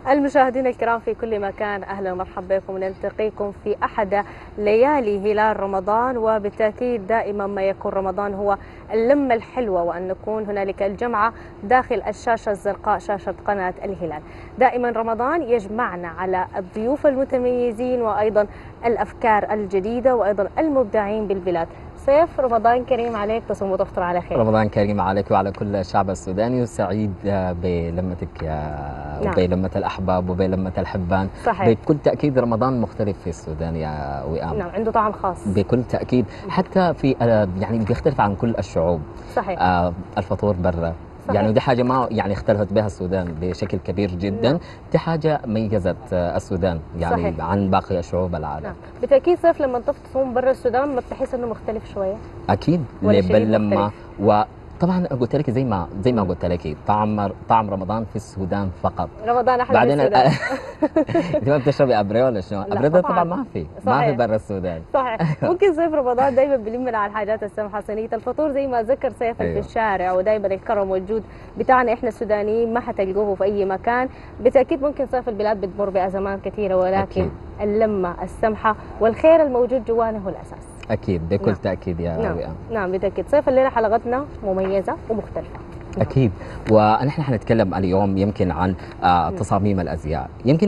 المشاهدين الكرام في كل مكان، أهلا ومرحبا بكم، نلتقيكم في أحد ليالي هلال رمضان. وبالتأكيد دائما ما يكون رمضان هو اللمة الحلوة، وأن نكون هنالك الجمعة داخل الشاشة الزرقاء شاشة قناة الهلال. دائما رمضان يجمعنا على الضيوف المتميزين وأيضا الأفكار الجديدة وأيضا المبدعين بالبلاد. سيف، رمضان كريم عليك، تصوم وتفطر على خير. رمضان كريم عليك وعلى كل الشعب السوداني، وسعيد بلمتك نعم. وبلمة الأحباب وبلمة الحبان. صحيح. بكل تأكيد رمضان مختلف في السودان يا وئام. نعم، عنده طعم خاص بكل تأكيد، حتى في يعني بيختلف عن كل الشعوب. صحيح. الفطور برا، صحيح. يعني ودي حاجة ما يعني اختلفت بها السودان بشكل كبير جدا. نعم. دي حاجة ميزت السودان يعني صحيح. عن باقي الشعوب العالم. نعم. بالتأكيد سيف، لما تصوم برا السودان ما بتحس انه مختلف شوية؟ أكيد، لما طبعا قلت لك زي ما قلت لك، طعم رمضان في السودان فقط. رمضان احلى بعدين في السودان. انت ما بتشربي ابريو ولا شنو؟ ابريو طبعا ما في برا السودان. صحيح. ممكن صيف رمضان دائما بيلمنا على الحاجات السمحه، صينيه الفطور زي ما ذكر سيف. أيوة. في الشارع، ودائما الكرم والجود بتاعنا احنا السودانيين ما حتلقوه في اي مكان. بالتاكيد ممكن صيف البلاد بتمر بازمات كثيره، ولكن أكيد. اللمه السمحه والخير الموجود جوانا هو الاساس. أكيد بكل نعم. تأكيد يا وئام. نعم بالتأكيد. صيف الليلة حلقتنا مميزة ومختلفة. أكيد. ونحن حنتكلم اليوم يمكن عن تصاميم الأزياء. يمكن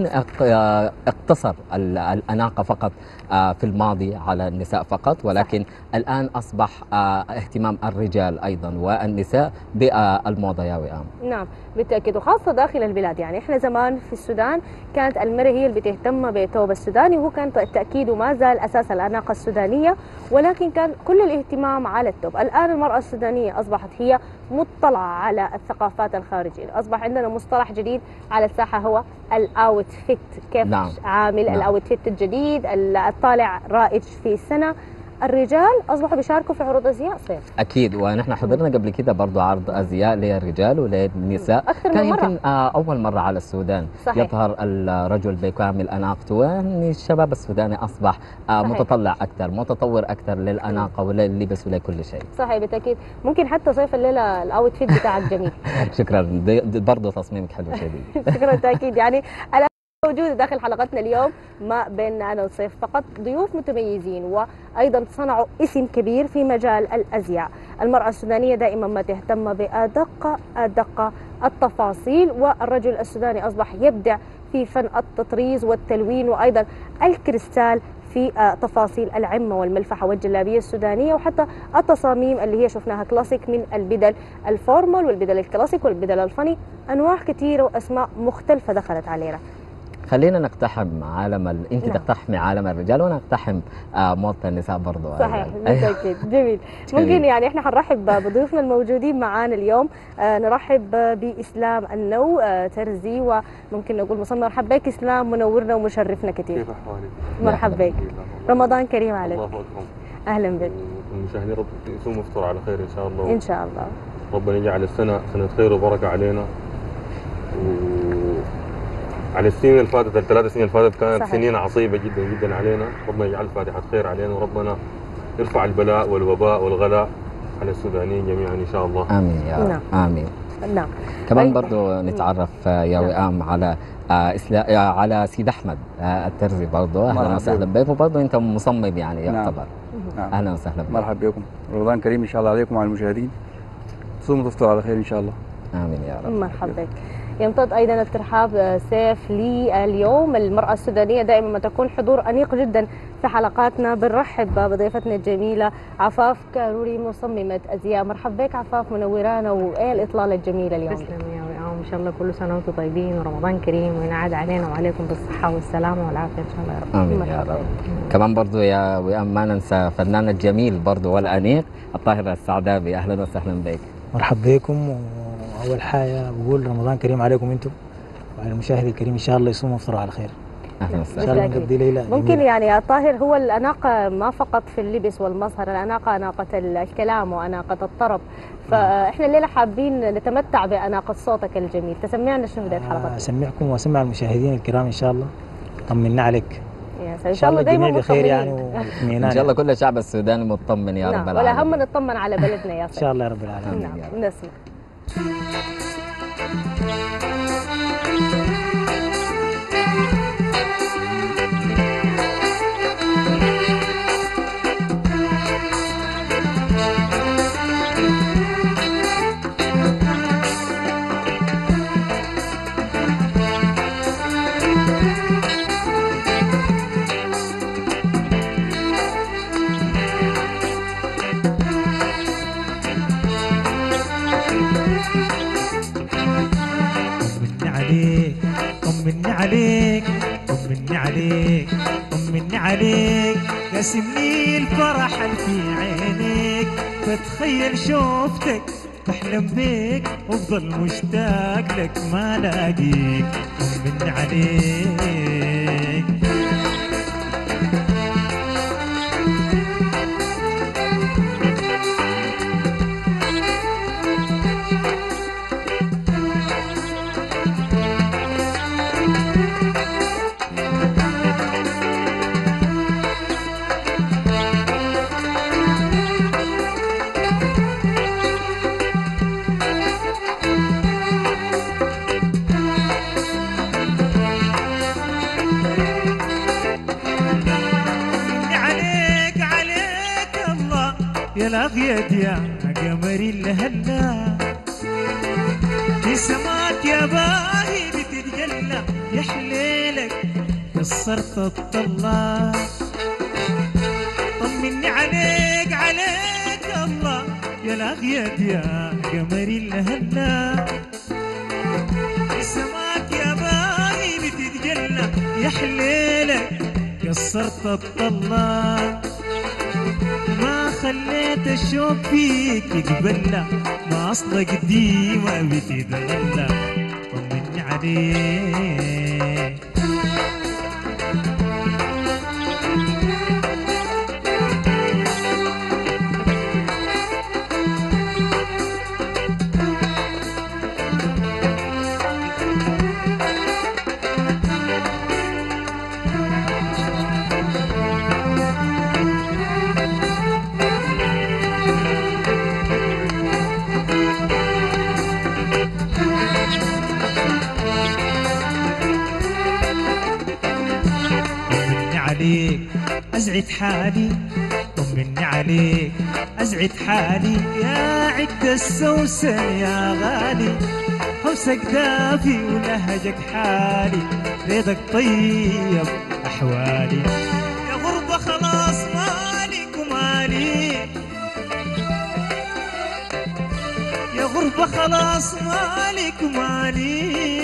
اقتصر الأناقة فقط في الماضي على النساء فقط، ولكن صحيح. الآن أصبح اهتمام الرجال أيضا والنساء بالموضة يا وئام. نعم بالتأكيد، وخاصة داخل البلاد. يعني إحنا زمان في السودان كانت المرأة هي اللي بتهتم بالثوب السوداني، وهو كان بالتأكيد وما زال أساس الأناقة السودانية، ولكن كان كل الاهتمام على الثوب. الآن المرأة السودانية أصبحت هي مطلعة على الثقافات الخارجية. أصبح عندنا مصطلح جديد على الساحة هو الأوت فيت، كيف نعم. عامل نعم. الأوت فيت الجديد الطالع رائج في السنة. الرجال اصبحوا بيشاركوا في عروض ازياء صيف. اكيد، ونحن حضرنا قبل كده برضه عرض ازياء للرجال وللنساء. كان يمكن اول مره على السودان. صحيح. يظهر الرجل بكامل اناقته، يعني الشباب السوداني اصبح متطلع اكثر، متطور اكثر للاناقه ولللبس ولكل شيء. صحيح بالتاكيد. ممكن حتى صيف الليله الاوت فيت بتاعك جميل. شكرا، برضه تصميمك حلو شديد. شكرا بالتاكيد. يعني موجودة داخل حلقتنا اليوم ما بين أنا وصيف فقط ضيوف متميزين، وأيضا صنعوا اسم كبير في مجال الأزياء. المرأة السودانية دائما ما تهتم بأدق التفاصيل، والرجل السوداني أصبح يبدع في فن التطريز والتلوين وأيضا الكريستال في تفاصيل العمة والملفحة والجلابية السودانية، وحتى التصاميم اللي هي شفناها كلاسيك من البدل الفورمال والبدل الكلاسيك والبدل الفني. أنواع كثيرة وأسماء مختلفة دخلت علينا. خلينا نقتحم عالم انت نعم. تقتحمي عالم الرجال وانا اقتحم موضة النساء برضه. صحيح بالتاكيد. جميل. ممكن يعني احنا حنرحب بضيوفنا الموجودين معانا اليوم. نرحب باسلام النو، ترزي وممكن نقول مصمم. مرحبا بك اسلام، منورنا ومشرفنا كثير. كيف احوالك؟ مرحبا بك. رمضان كريم عليك. الله اكبر. اهلا بك. المشاهدين رب يصوم ويفطر على خير ان شاء الله. ان شاء الله. ربنا يجعل السنه سنه خير وبركه علينا. على السنين اللي فاتت، الثلاث سنين اللي فاتت كانت صحيح. سنين عصيبه جدا جدا علينا. ربنا يجعل فاتحه خير علينا، وربنا يرفع البلاء والوباء والغلاء على السودانيين جميعا ان شاء الله. امين يا رب. نعم. امين. نعم. كمان برضو نتعرف يا وئام على على سيد احمد الترزي برضو. اهلا وسهلا بك، وبرضو انت مصمم يعني يعتبر. نعم. اهلا وسهلا بك. مرحبا بكم. رمضان كريم ان شاء الله عليكم وعلى المشاهدين. تصوموا وتفطروا على خير ان شاء الله. امين يا رب. مرحبا بك. يمتد ايضا الترحاب سيف لي اليوم. المراه السودانيه دائما ما تكون حضور انيق جدا في حلقاتنا. بنرحب بضيفتنا الجميله عفاف كاروري، مصممه ازياء. مرحبا بك عفاف، منورانا. وايه الاطلاله الجميله اليوم؟ تسلم يا وئام، ان شاء الله كل سنه وانتم طيبين ورمضان كريم وينعاد علينا وعليكم بالصحه والسلامه والعافيه ان شاء الله يا رب. امين يا رب. كمان برضو يا وئام ما ننسى فنان الجميل برضو والانيق الطاهر السعدابي. اهلا وسهلا بك. مرحبا بكم. أول حاجة بقول رمضان كريم عليكم أنتم وعلى المشاهد الكريم، إن شاء الله يصوم ويفطر على خير. أهلا وسهلا. إن شاء الله نقضي ليلة ممكن جميلة. يعني يا طاهر، هو الأناقة ما فقط في اللبس والمظهر، الأناقة أناقة الكلام وأناقة الطرب. فإحنا الليلة حابين نتمتع بأناقة صوتك الجميل. تسمعنا شنو بداية حلقتك؟ أسمعكم وأسمع المشاهدين الكرام إن شاء الله. طمنا عليك. إن شاء الله دايما بخير يعني ان شاء الله كل الشعب السوداني مطمن يا رب العالمين. ولا هم نطمن على بلدنا يا ان شاء الله يا رب العالمين. نعم. نسمع. عليك طمني عليك طمني عليك طمني عليك قاسمني الفرح اللي في عينيك بتخيل شوفتك بحلم بيك وافضل مشتاق لك ما لاقيك طمني عليك يا الأغيد يا قمري لهلا في سماك يا باهي بتتجلى يا حليلك كسرت الطلة طمني عليك عليك الله يا الأغيد يا قمري لهلا في سماك يا باهي بتتجلى يا حليلك كسرت الطلة ما خليت الشوق فيك يقبلنا ما اصلا قديمة بتتغلى طمني عليك أزعد حالي طمني عليك أزعد حالي يا عد السوسن يا غالي حوسك دافي ولهجك حالي ريدك طيب أحوالي يا غربة خلاص مالك ومالي يا غربة خلاص مالك ومالي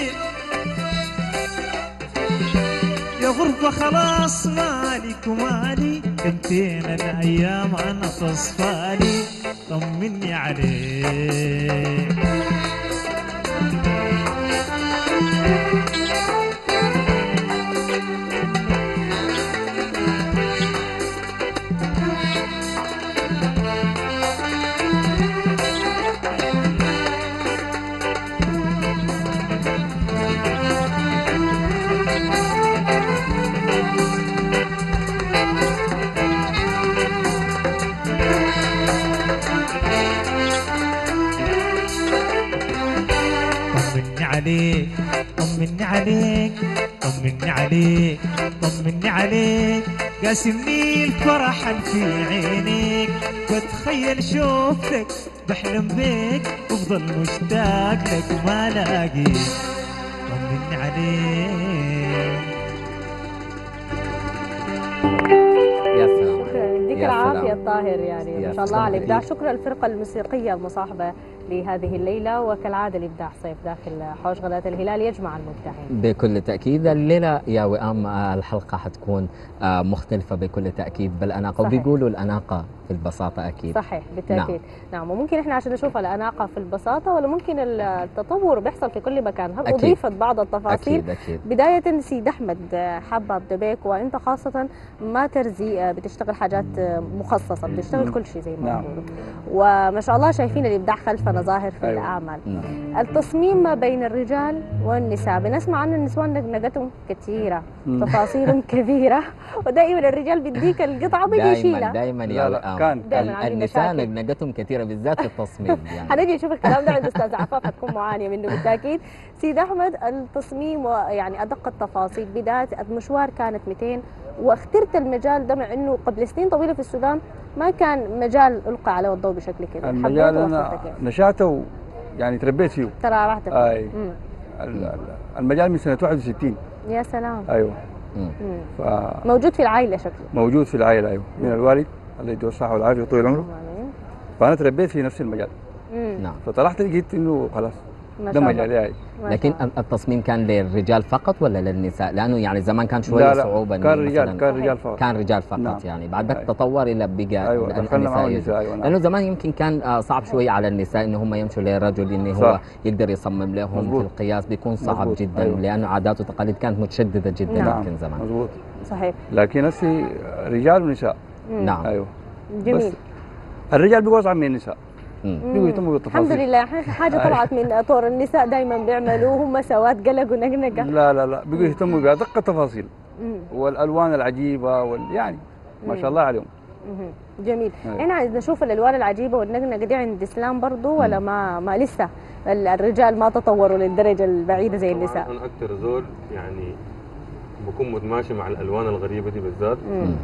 يا غربة خلاص مالك ومالي كنتين الأيام أنا تصفالي طمني عليك عليك طمني عليك طمني عليك طمني عليك قاسمني الفرح اللي في عينيك بتخيل شوفتك بحلم بيك وافضل مشتاق لك وما لاقيك طمني عليك يا سلام يديك يا العافية سلام. الطاهر يعني يا ما شاء الله على سلام. الإبداع. شكرا الفرقة الموسيقية المصاحبة لهذه الليلة، وكالعادة الإبداع صيف داخل حوش غداة الهلال يجمع المبدعين. بكل تأكيد الليلة يا وئام الحلقة حتكون مختلفة بكل تأكيد بالأناقة، صحيح. وبيقولوا الأناقة في البساطة أكيد. صحيح بالتأكيد. نعم وممكن إحنا عشان نشوف الأناقة في البساطة، ولا ممكن التطور بيحصل في كل مكان. هل أكيد. أضيفت بعض التفاصيل؟ أكيد أكيد. بداية سيد أحمد حابة أبدأ بك، وأنت خاصة ما ترزي بتشتغل حاجات مخصصة، بتشتغل كل شيء زي ما نعم. بيقولوا، وما شاء الله شايفين الإبداع خلفنا ظاهر في أيوة. الأعمال. نعم. التصميم ما بين الرجال والنساء، بنسمع عن النسوان نقنقتهم كثيرة، تفاصيلهم كبيرة، ودائما الرجال بيديك القطعة بيجي دائما يشيلها. دائما يا لا لا وئام كان دايماً عندي النساء مشاكل. نقنقتهم كثيرة بالذات في التصميم يعني. هنجي نشوف الكلام ده عند استاذ عفاف، حتكون معانيه منه بالتاكيد. سيد احمد، التصميم ويعني ادق التفاصيل، بدايه المشوار كانت 200 واخترت المجال ده مع انه قبل سنين طويله في السودان ما كان مجال القى عليه الضوء بشكل كذا. المجال حبيته انا واخترته كيف؟ نشاته يعني تربيت فيه. ترى رحت فيه. اي المجال من سنه 61. يا سلام. ايوه مم. فموجود موجود في العائله شكله. في العائله. ايوه من الوالد الله يديه الصحه والعافيه وطول عمره. فانا تربيت في نفس المجال. مم. نعم. فطلعت لقيت انه خلاص ما شاء دمج الله. عليها. ما لكن شاء الله. التصميم كان للرجال فقط ولا للنساء؟ لانه يعني زمان كان شويه لا لا صعوبه إنه كان رجال مثلاً كان رجال فقط. كان رجال فقط نعم. يعني بعد ذاك أيوة. تطور الى بقى أيوة، دخلنا معه يجوا. النساء، أيوة، نعم. لانه زمان يمكن كان صعب شويه على النساء انه هم يمشوا للرجل انه هو صح. يقدر يصمم لهم مزبوط. في القياس بيكون صعب مزبوط. جدا أيوة. لانه عادات وتقاليد كانت متشدده جدا نعم. يمكن زمان. مضبوط. صحيح. لكن هسه رجال ونساء. نعم. ايوه. جميل. بس الرجال بيقوا اصعب من النساء. مم. بيقوا يهتموا بالتفاصيل. الحمد لله حاجه طلعت من طور النساء دايما بيعملوا هم سواد قلق ونقنقه. لا لا لا بيقوا يهتموا بأدق التفاصيل مم. والالوان العجيبه يعني ما شاء الله عليهم. جميل. أيوة. احنا عايزين نشوف الالوان العجيبه والنقنقه دي عند الاسلام برضو ولا ما لسه الرجال ما تطوروا للدرجه البعيده زي النساء؟ انا اكثر زول يعني بكون متماشي مع الالوان الغريبه دي بالذات،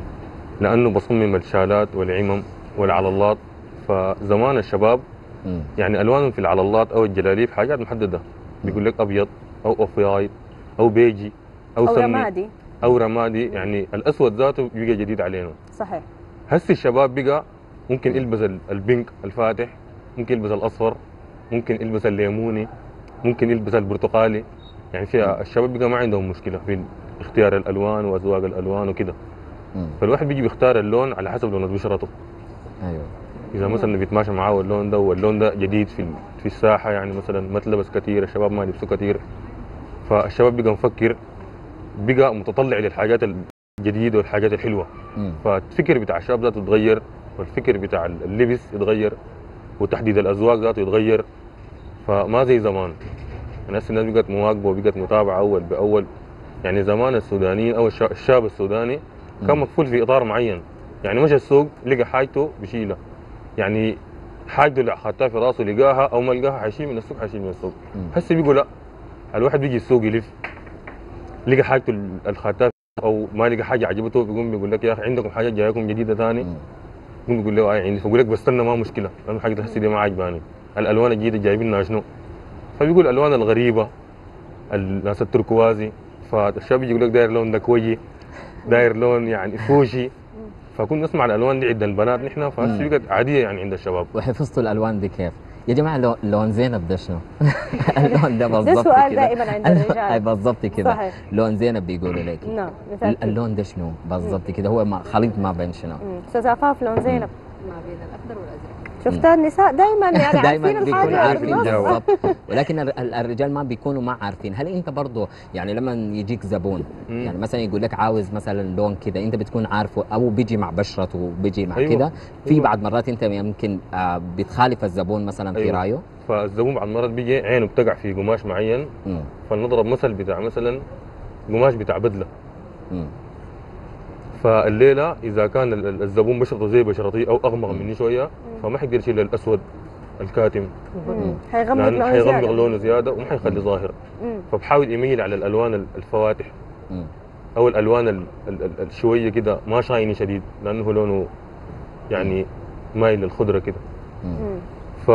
لانه بصمم الشالات والعمم والعلالات. فزمان الشباب مم. يعني الوانهم في العلالات او الجلاليب حاجات محدده، بيقول لك ابيض او اوف وايت او بيجي او سمي رمادي. او رمادي، يعني الاسود ذاته بيجي جديد علينا. صحيح. هسه الشباب بقى ممكن يلبس البينك الفاتح، ممكن يلبس الاصفر، ممكن يلبس الليموني، ممكن يلبس البرتقالي. يعني في الشباب بقى ما عندهم مشكله في اختيار الالوان واذواق الالوان وكده. مم. فالواحد بيجي بيختار اللون على حسب لون بشرته. ايوه. اذا مثلا بيتماشى معاه اللون ده واللون ده جديد في الساحه، يعني مثلا ما تلبس كثير، الشباب ما يلبسوا كثير، فالشباب بقى مفكر، بقى متطلع للحاجات الجديده والحاجات الحلوه. مم. فالفكر بتاع الشباب ذاته يتغير، والفكر بتاع اللبس يتغير، وتحديد الاذواق ذاته يتغير. فما زي زمان، الناس بقت مواكبه وبقت متابعه اول باول. يعني زمان السودانيين او الشاب السوداني كان مقفول في اطار معين، يعني مشى السوق لقى حاجته بشيلها، يعني حاجته اللي اخذتها في راسه لقاها او ما لقاها حيشيل من السوق، حيشيل من السوق. هسه بيقول لا، الواحد بيجي السوق يلف لقى حاجته اللي اخذتها او ما لقى حاجه عجبته، بيقوم بيقول لك يا اخي عندكم حاجات جايكم جديده ثاني؟ بيقوم بيقول له عندي، فبقول لك بستنى ما مشكله، لانه حاجه هسه دي ما عجباني، الالوان الجديده جايبينها شنو؟ فبيقول الالوان الغريبه، الناس التركوازي، فالشباب يجي يقول لك داير لون دكوجي، داير لون يعني فوشي. فكنا نسمع الالوان دي عند البنات نحن، فهسه بقت عاديه يعني عند الشباب. وحفظتوا الالوان دي كيف؟ يا جماعه لون زينب ده شنو؟ اللون ده بالضبط ده سؤال كده. دائما عند الرجال. اي بالضبط كده. صحيح. لون زينب بيقولوا لك. نعم. مثال اللون ده شنو؟ بالضبط كده، هو خليط ما بين شنو؟ استاذ عفاف لون زينب ما بين الاخضر والازرق. شفتها النساء دائما يعني دائما عارفين بيكونوا الحاجه عارفين بالضبط. بالضبط، ولكن الرجال ما بيكونوا ما عارفين. هل انت برضه يعني لما يجيك زبون يعني مثلا يقول لك عاوز مثلا لون كده، انت بتكون عارفه او بيجي مع بشرته بيجي مع أيوة. كده؟ في بعض مرات انت يمكن بتخالف الزبون مثلا في أيوة. رايه. فالزبون بعض المرات بيجي عينه بتقع في قماش معين، فلنضرب مثل بتاع مثلا قماش بتاع بدله. فالليله اذا كان الزبون بشرته زي بشرتي او اغمق مني شويه، فما حيقدر يشيل الاسود الكاتم، حيغمق لأن لونه حيغمق زيادة. لونه زياده وما حيخلي ظاهر. فبحاول يميل على الالوان الفواتح او الالوان الشويه كده ما شايني شديد، لانه لونه يعني مايل للخضره كده. ف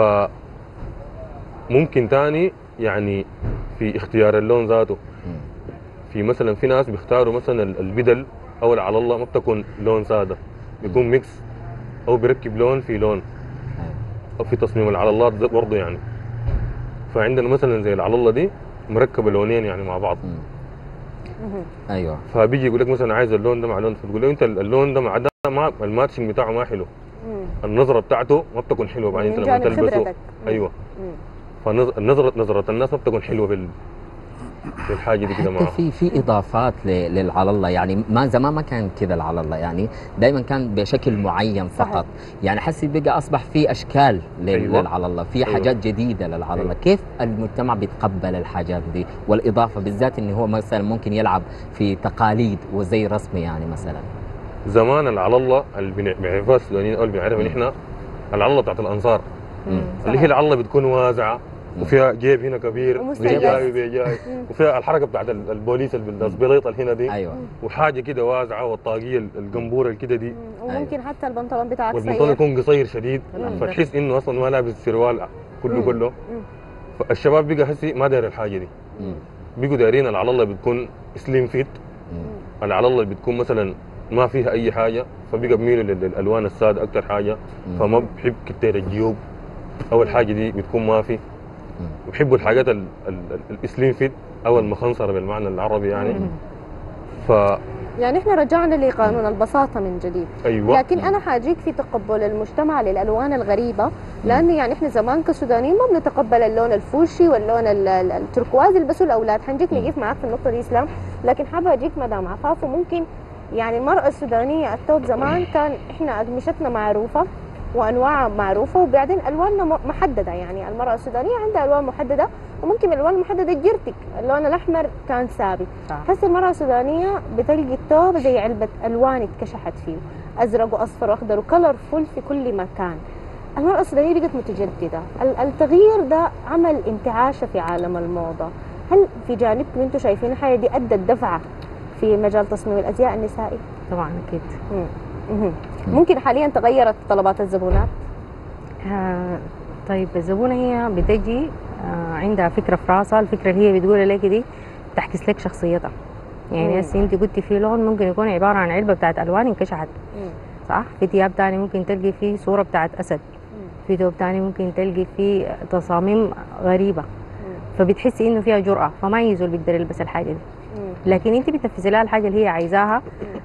ممكن تاني يعني في اختيار اللون ذاته، في مثلا في ناس بيختاروا مثلا البدل او على الله ما بتكون لون ساده، بيكون ميكس او بيركب لون في لون، او في تصميم العلالات برضه يعني. فعندنا مثلا زي العلالة دي مركبه لونين يعني مع بعض. ايوه. فبيجي يقول لك مثلا عايز اللون ده مع لون، فتقول له انت اللون ده مع ده ما الماتشنج بتاعه ما حلو، النظره بتاعته ما بتكون حلوه بعدين انت لما تلبسه. ايوه. نظره الناس ما بتكون حلوه في الحاجه دي كده معاه. في اضافات للعلالة، يعني ما زمان ما كان كذا العلالة، يعني دائما كان بشكل معين فقط. يعني حسي بقى اصبح في اشكال للعلالة، في حاجات جديده للعلالة. كيف المجتمع بيتقبل الحاجات دي والاضافه، بالذات انه هو مثلا ممكن يلعب في تقاليد وزي رسمي يعني مثلا؟ زمان العلالة اللي بنعرفها السودانيين او اللي بنعرفها نحن، العلالة بتاعت الانصار اللي هي العلالة بتكون واسعه وفيها جيب هنا كبير جاي وبيجاي، وفيها الحركه بتاعت البوليس البليطه اللي هنا دي. ايوه. وحاجه كده واسعه، والطاقيه القنبوره اللي كده دي، وممكن حتى البنطلون بتاعك والبنطلون يكون قصير شديد، فتحس انه اصلا ما لابس سروال كله. فالشباب بقى هسي ما داير الحاجه دي، بقوا دايرين العلالة بتكون سليم فيت، العلالة اللي بتكون مثلا ما فيها اي حاجه، فبقى بميلوا للالوان الساده اكثر حاجه، فما بحب كتير الجيوب او الحاجه دي بتكون ما في. بيحبوا الحاجات السليم فيت او المخنصره بالمعنى العربي يعني. ف يعني احنا رجعنا لقانون البساطه من جديد. ايوه. لكن انا حاجيك في تقبل المجتمع للالوان الغريبه، لان يعني احنا زمان كسودانيين ما بنتقبل اللون الفوشي واللون التركوازي يلبسوا الاولاد. حنجيك نقيف معاك في النقطه دي اسلام، لكن حابه اجيك مدام عفاف. وممكن يعني المراه السودانيه الثوب زمان كان احنا اقمشتنا معروفه وانواع معروفه، وبعدين الواننا محدده. يعني المراه السودانيه عندها الوان محدده، وممكن الالوان المحدده جيرتك اللون الاحمر كان ثابت. هسه المراه السودانيه بتلقي الثوب زي علبه الوان اتكشحت فيه، ازرق واصفر واخضر وكلر فل في كل مكان. المراه السودانيه بقت متجدده. التغيير ده عمل انتعاشه في عالم الموضه. هل في جانبكم انتم شايفين الحاجه دي ادت دفعه في مجال تصميم الازياء النسائي؟ طبعا اكيد. ممكن حاليا تغيرت طلبات الزبونات؟ طيب الزبونه هي بتجي عندها فكره في راسها، الفكره اللي هي بتقول لك دي بتعكس لك شخصيتها. يعني هسه انت قلتي في لون ممكن يكون عباره عن علبه بتاعت الوان انكشحت، صح؟ في ثياب ثاني ممكن تلقي فيه صوره بتاعت اسد، في ثوب ثاني ممكن تلقي فيه تصاميم غريبه، فبتحسي انه فيها جرأه، فما يزول بيقدر يلبس الحاجه دي. لكن انت بتنفذي لها الحاجه اللي هي عايزاها،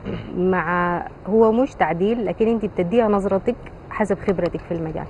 مع هو مش تعديل، لكن انت بتديها نظرتك حسب خبرتك في المجال.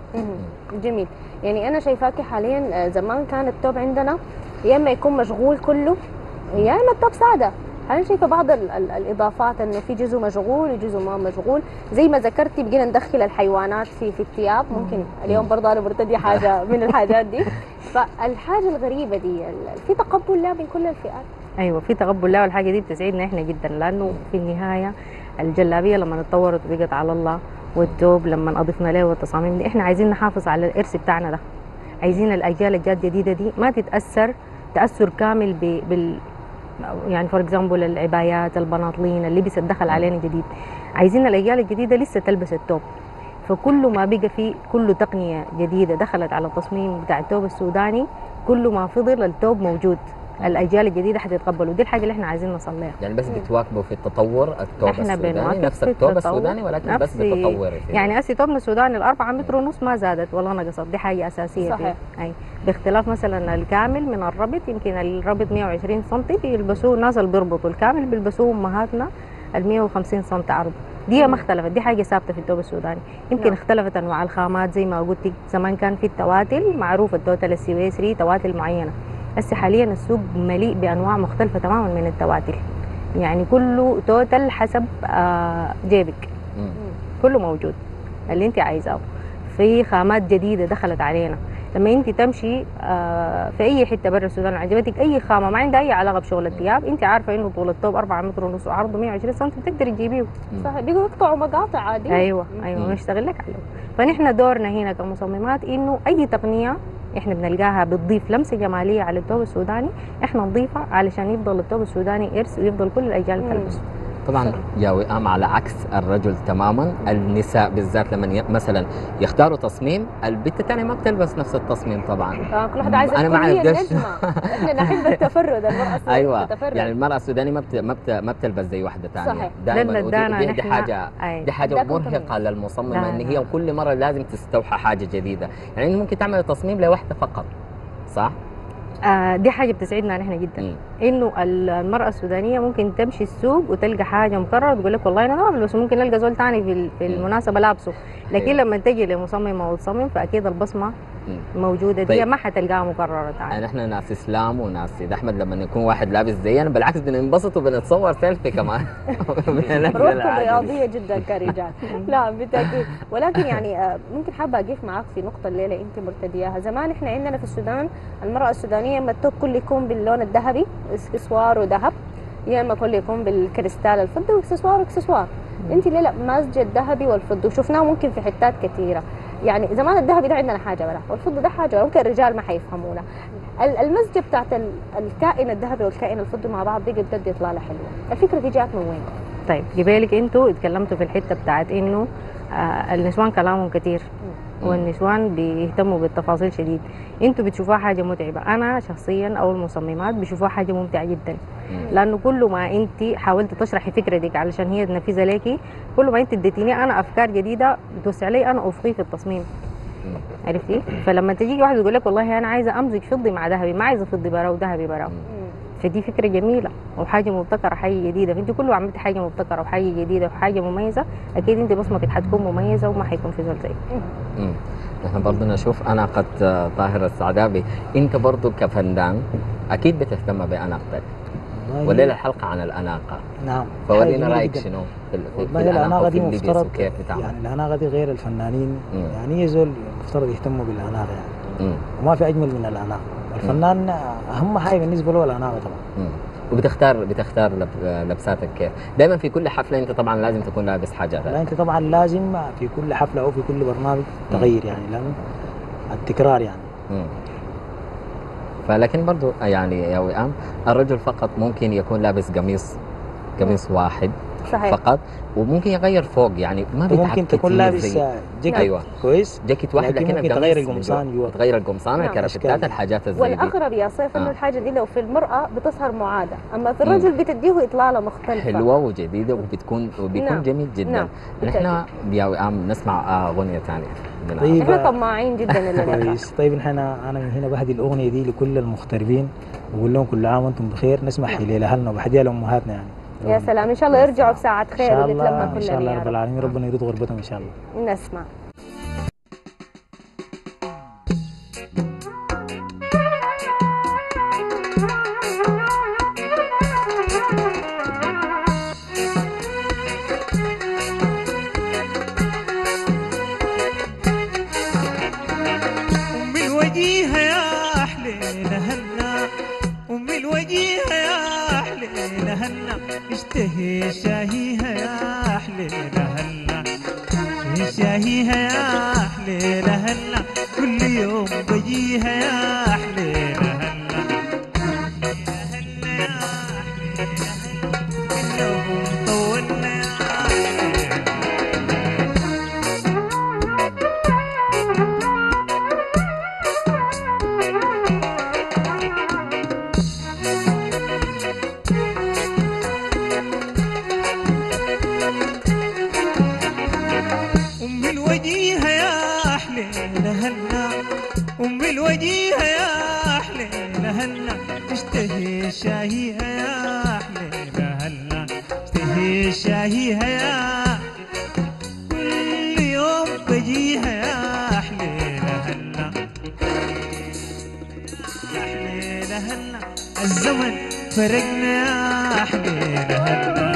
جميل. يعني انا شايفاكي حاليا، زمان كان التوب عندنا يا اما يكون مشغول كله يا اما التوب ساده. حاليا شايفه بعض الاضافات انه في جزء مشغول وجزء ما مشغول، زي ما ذكرتي بقينا ندخل الحيوانات في الثياب. ممكن اليوم برضه انا برتدي حاجه من الحاجات دي. فالحاجه الغريبه دي في تقبل لها من كل الفئات؟ ايوه في تقبل لها، والحاجه دي بتسعدنا احنا جدا، لانه في النهايه الجلابيه لما اتطورت وبقت على الله، والثوب لما اضفنا له والتصاميم دي، احنا عايزين نحافظ على الارث بتاعنا ده. عايزين الاجيال الجديده دي ما تتاثر تاثر كامل بال يعني فور اكزامبل العبايات، البناطلين، اللبس الدخل علينا جديد. عايزين الاجيال الجديده لسه تلبس الثوب. فكل ما بقى في كل تقنيه جديده دخلت على التصميم بتاع الثوب السوداني، كل ما فضل الثوب موجود، الاجيال الجديده حتتقبلوا. دي الحاجه اللي احنا عايزين نوصل لها. يعني بس بتواكبوا في التطور الثوب السوداني نفس الثوب السوداني، ولكن بس بتطور يعني اسي ثوبنا السوداني ال4 متر ونص ما زادت ولا نقصت، دي حاجه اساسيه. صحيح. اي باختلاف مثلا الكامل من الربط، يمكن الربط 120 سم بيلبسوه الناس اللي بيربطوا، الكامل بيلبسوه امهاتنا ال 150 سم عرض. دي ما اختلفت، دي حاجه ثابته في الثوب السوداني. يمكن اختلفت انواع الخامات زي ما قلت، زمان كان في التواتل معروف، التوتل السويسري تواتل معينه. هسه حاليا السوق مليء بانواع مختلفه تماما من التواتل، يعني كله توتل حسب جيبك، كله موجود اللي انت عايزاه. في خامات جديده دخلت علينا، لما انت تمشي في اي حته برا السودان عجبتك اي خامه ما عندها اي علاقه بشغل الثياب، انت عارفه انه طول الثوب 4 متر ونص وعرضه 120 سم بتقدري تجيبيه. صح، بيقوا يقطعوا مقاطع عادي. ايوه ونشتغل لك عليه. فنحن دورنا هنا كمصممات انه اي تقنيه احنا بنلقاها بتضيف لمسه جماليه على الثوب السوداني، احنا نضيفها علشان يفضل الثوب السوداني ارث ويفضل كل الاجيال تلبسه. طبعا يا وئام على عكس الرجل تماما، النساء بالذات لما مثلا يختاروا تصميم، البنت الثانيه ما بتلبس نفس التصميم طبعا. كل واحده عايزه تكون هي النجمه. احنا نحب التفرد، المراه السودانيه ايوه تتفرد. يعني المراه السودانيه ما بتلبس زي واحده ثانيه. صحيح. دائما دي حاجه مرهقه للمصممه، ان هي كل مره لازم تستوحى حاجه جديده. يعني ممكن تعمل تصميم لوحده فقط، صح؟ دي حاجه بتسعدنا نحن جدا. انه المراه السودانيه ممكن تمشي السوق وتلقى حاجه مكرره تقول لك والله انا ما بلبسه، ممكن نلقى زول ثاني في المناسبه لابسه، لكن لما تجي لمصممه وتصمم فاكيد البصمه موجوده. دي ما حتلقاها مكرره ثاني. نحن ناس اسلام وناس سيد احمد لما يكون واحد لابس زينا بالعكس بننبسط وبنتصور سيلفي كمان. روحكم رياضيه جدا كرجال. لا بالتاكيد. ولكن يعني ممكن حابه اقف معك في نقطه الليله انت مرتدياها. زمان احنا عندنا في السودان المراه السودانيه اما التوب كله يكون باللون الذهبي اكسسوار وذهب، يا اما كله يكون بالكريستال الفضي واكسسوار. انت ليه لا مازجه الذهبي والفضي؟ وشفناه ممكن في حتات كثيره. يعني زمان الذهبي ده عندنا حاجه ولا، والفضي ده حاجه ولا، ممكن الرجال ما حيفهمونا. المزجه بتاعت الكائن الذهبي والكائن الفضي مع بعض دي بجد اطلاله حلوه. الفكره دي جات من وين؟ طيب جبالك انتوا اتكلمتوا في الحته بتاعت انه النسوان كلامهم كثير، والنسوان بيهتموا بالتفاصيل شديد. انتوا بتشوفوها حاجه متعبه، انا شخصيا او المصممات بشوفوها حاجه ممتعه جدا، لانه كل ما انت حاولتي تشرحي فكرتك علشان هي تنفذها ليكي، كل ما انت اديتيني انا افكار جديده بتوسع لي انا افقي في التصميم. عرفتي؟ فلما تجي واحد يقول لك والله انا عايزه امزج فضي مع ذهبي، ما عايزه فضي برا وذهبي برا، فدي فكره جميله وحاجه مبتكره، حاجه جديده. فانت كل ما عملتي حاجه مبتكره وحاجه جديده وحاجه مميزه اكيد انت بصمتك حتكون مميزه وما حيكون في زول زيك. نحن برضه نشوف أناقة طاهر السعدابي. أنت برضه كفنان أكيد بتهتم بأناقتك، وليلة الحلقة عن الأناقة. نعم. فورينا رأيك شنو في الأناقة دي وفي اللبس مفترض وكيف بتعمل. يعني الأناقة دي غير الفنانين يعني هي زول مفترض يهتموا بالأناقة يعني. وما في أجمل من الأناقة. الفنان أهم حاجة بالنسبة له الأناقة طبعا. وبتختار لبساتك كيف؟ دائما في كل حفلة أنت طبعا لازم تكون لابس حاجة. لا أنت طبعا لازم في كل حفلة أو في كل برنامج تغير يعني، لأنه التكرار يعني. فلكن برضو يعني يا وئام الرجل فقط ممكن يكون لابس قميص واحد صحيح. فقط، وممكن يغير فوق يعني ما بيتعب ممكن تكون لابس جاكيت. أيوة. كويس جاكيت واحد لكن ممكن تغير القمصان جوا، تغير القمصان الكرافتات الحاجات الزي دي. والاغرب يا صيف انه الحاجه دي لو في المراه بتظهر معاده، اما في الرجل بتديه اطلاله مختلفه حلوه وجديده وبيكون جميل جدا. نحن يا وئام نسمع اغنيه ثانيه. طيب احنا طماعين جدا كويس. طيب انا من هنا بهدي الاغنيه دي لكل المغتربين واقول لهم كل عام وانتم بخير. نسمع حليله هلنا وبهديها لامهاتنا يعني. يا سلام، ان شاء الله يرجعوا بساعة خير ونتلمى كلنا ان شاء الله رب العالمين، ربنا يرد غربتهم ان شاء الله. نسمع. أم الوجيهة يا حليلة هنا، أم الوجيهة يا حليلة هنا، اشتهي شاهيها يا حليلة هنا، اشتهي شاهيها يا حليلة هنا، كل يوم بجيها يا حليلة هنا، يا هلا يا حليلة هنا، إنه طولنا يا حليلة. أم الوجيهة يا حليلة هلا، أم الوجيهة يا حليلة هلا، تشتهي شاهيها يا حليلة هلا، تشتهي شاهيها يا كل يوم بجيها يا حليلة هلا، يا حليلة هلا، الزمن فرقنا يا حليلة هلا.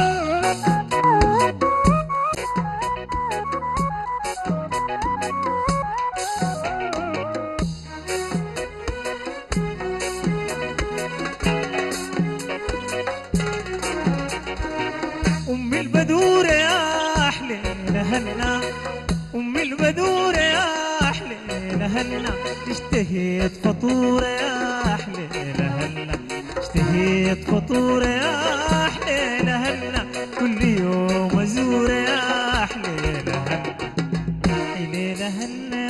أم البدورة يا حليلة هلا، أم البدورة يا حليلة هلا، اشتهيت فطورة يا حليلة هلا، اشتهيت فطورة يا حليلة هلا، كل يوم أزورة يا حليلة هلا، حليلة هلا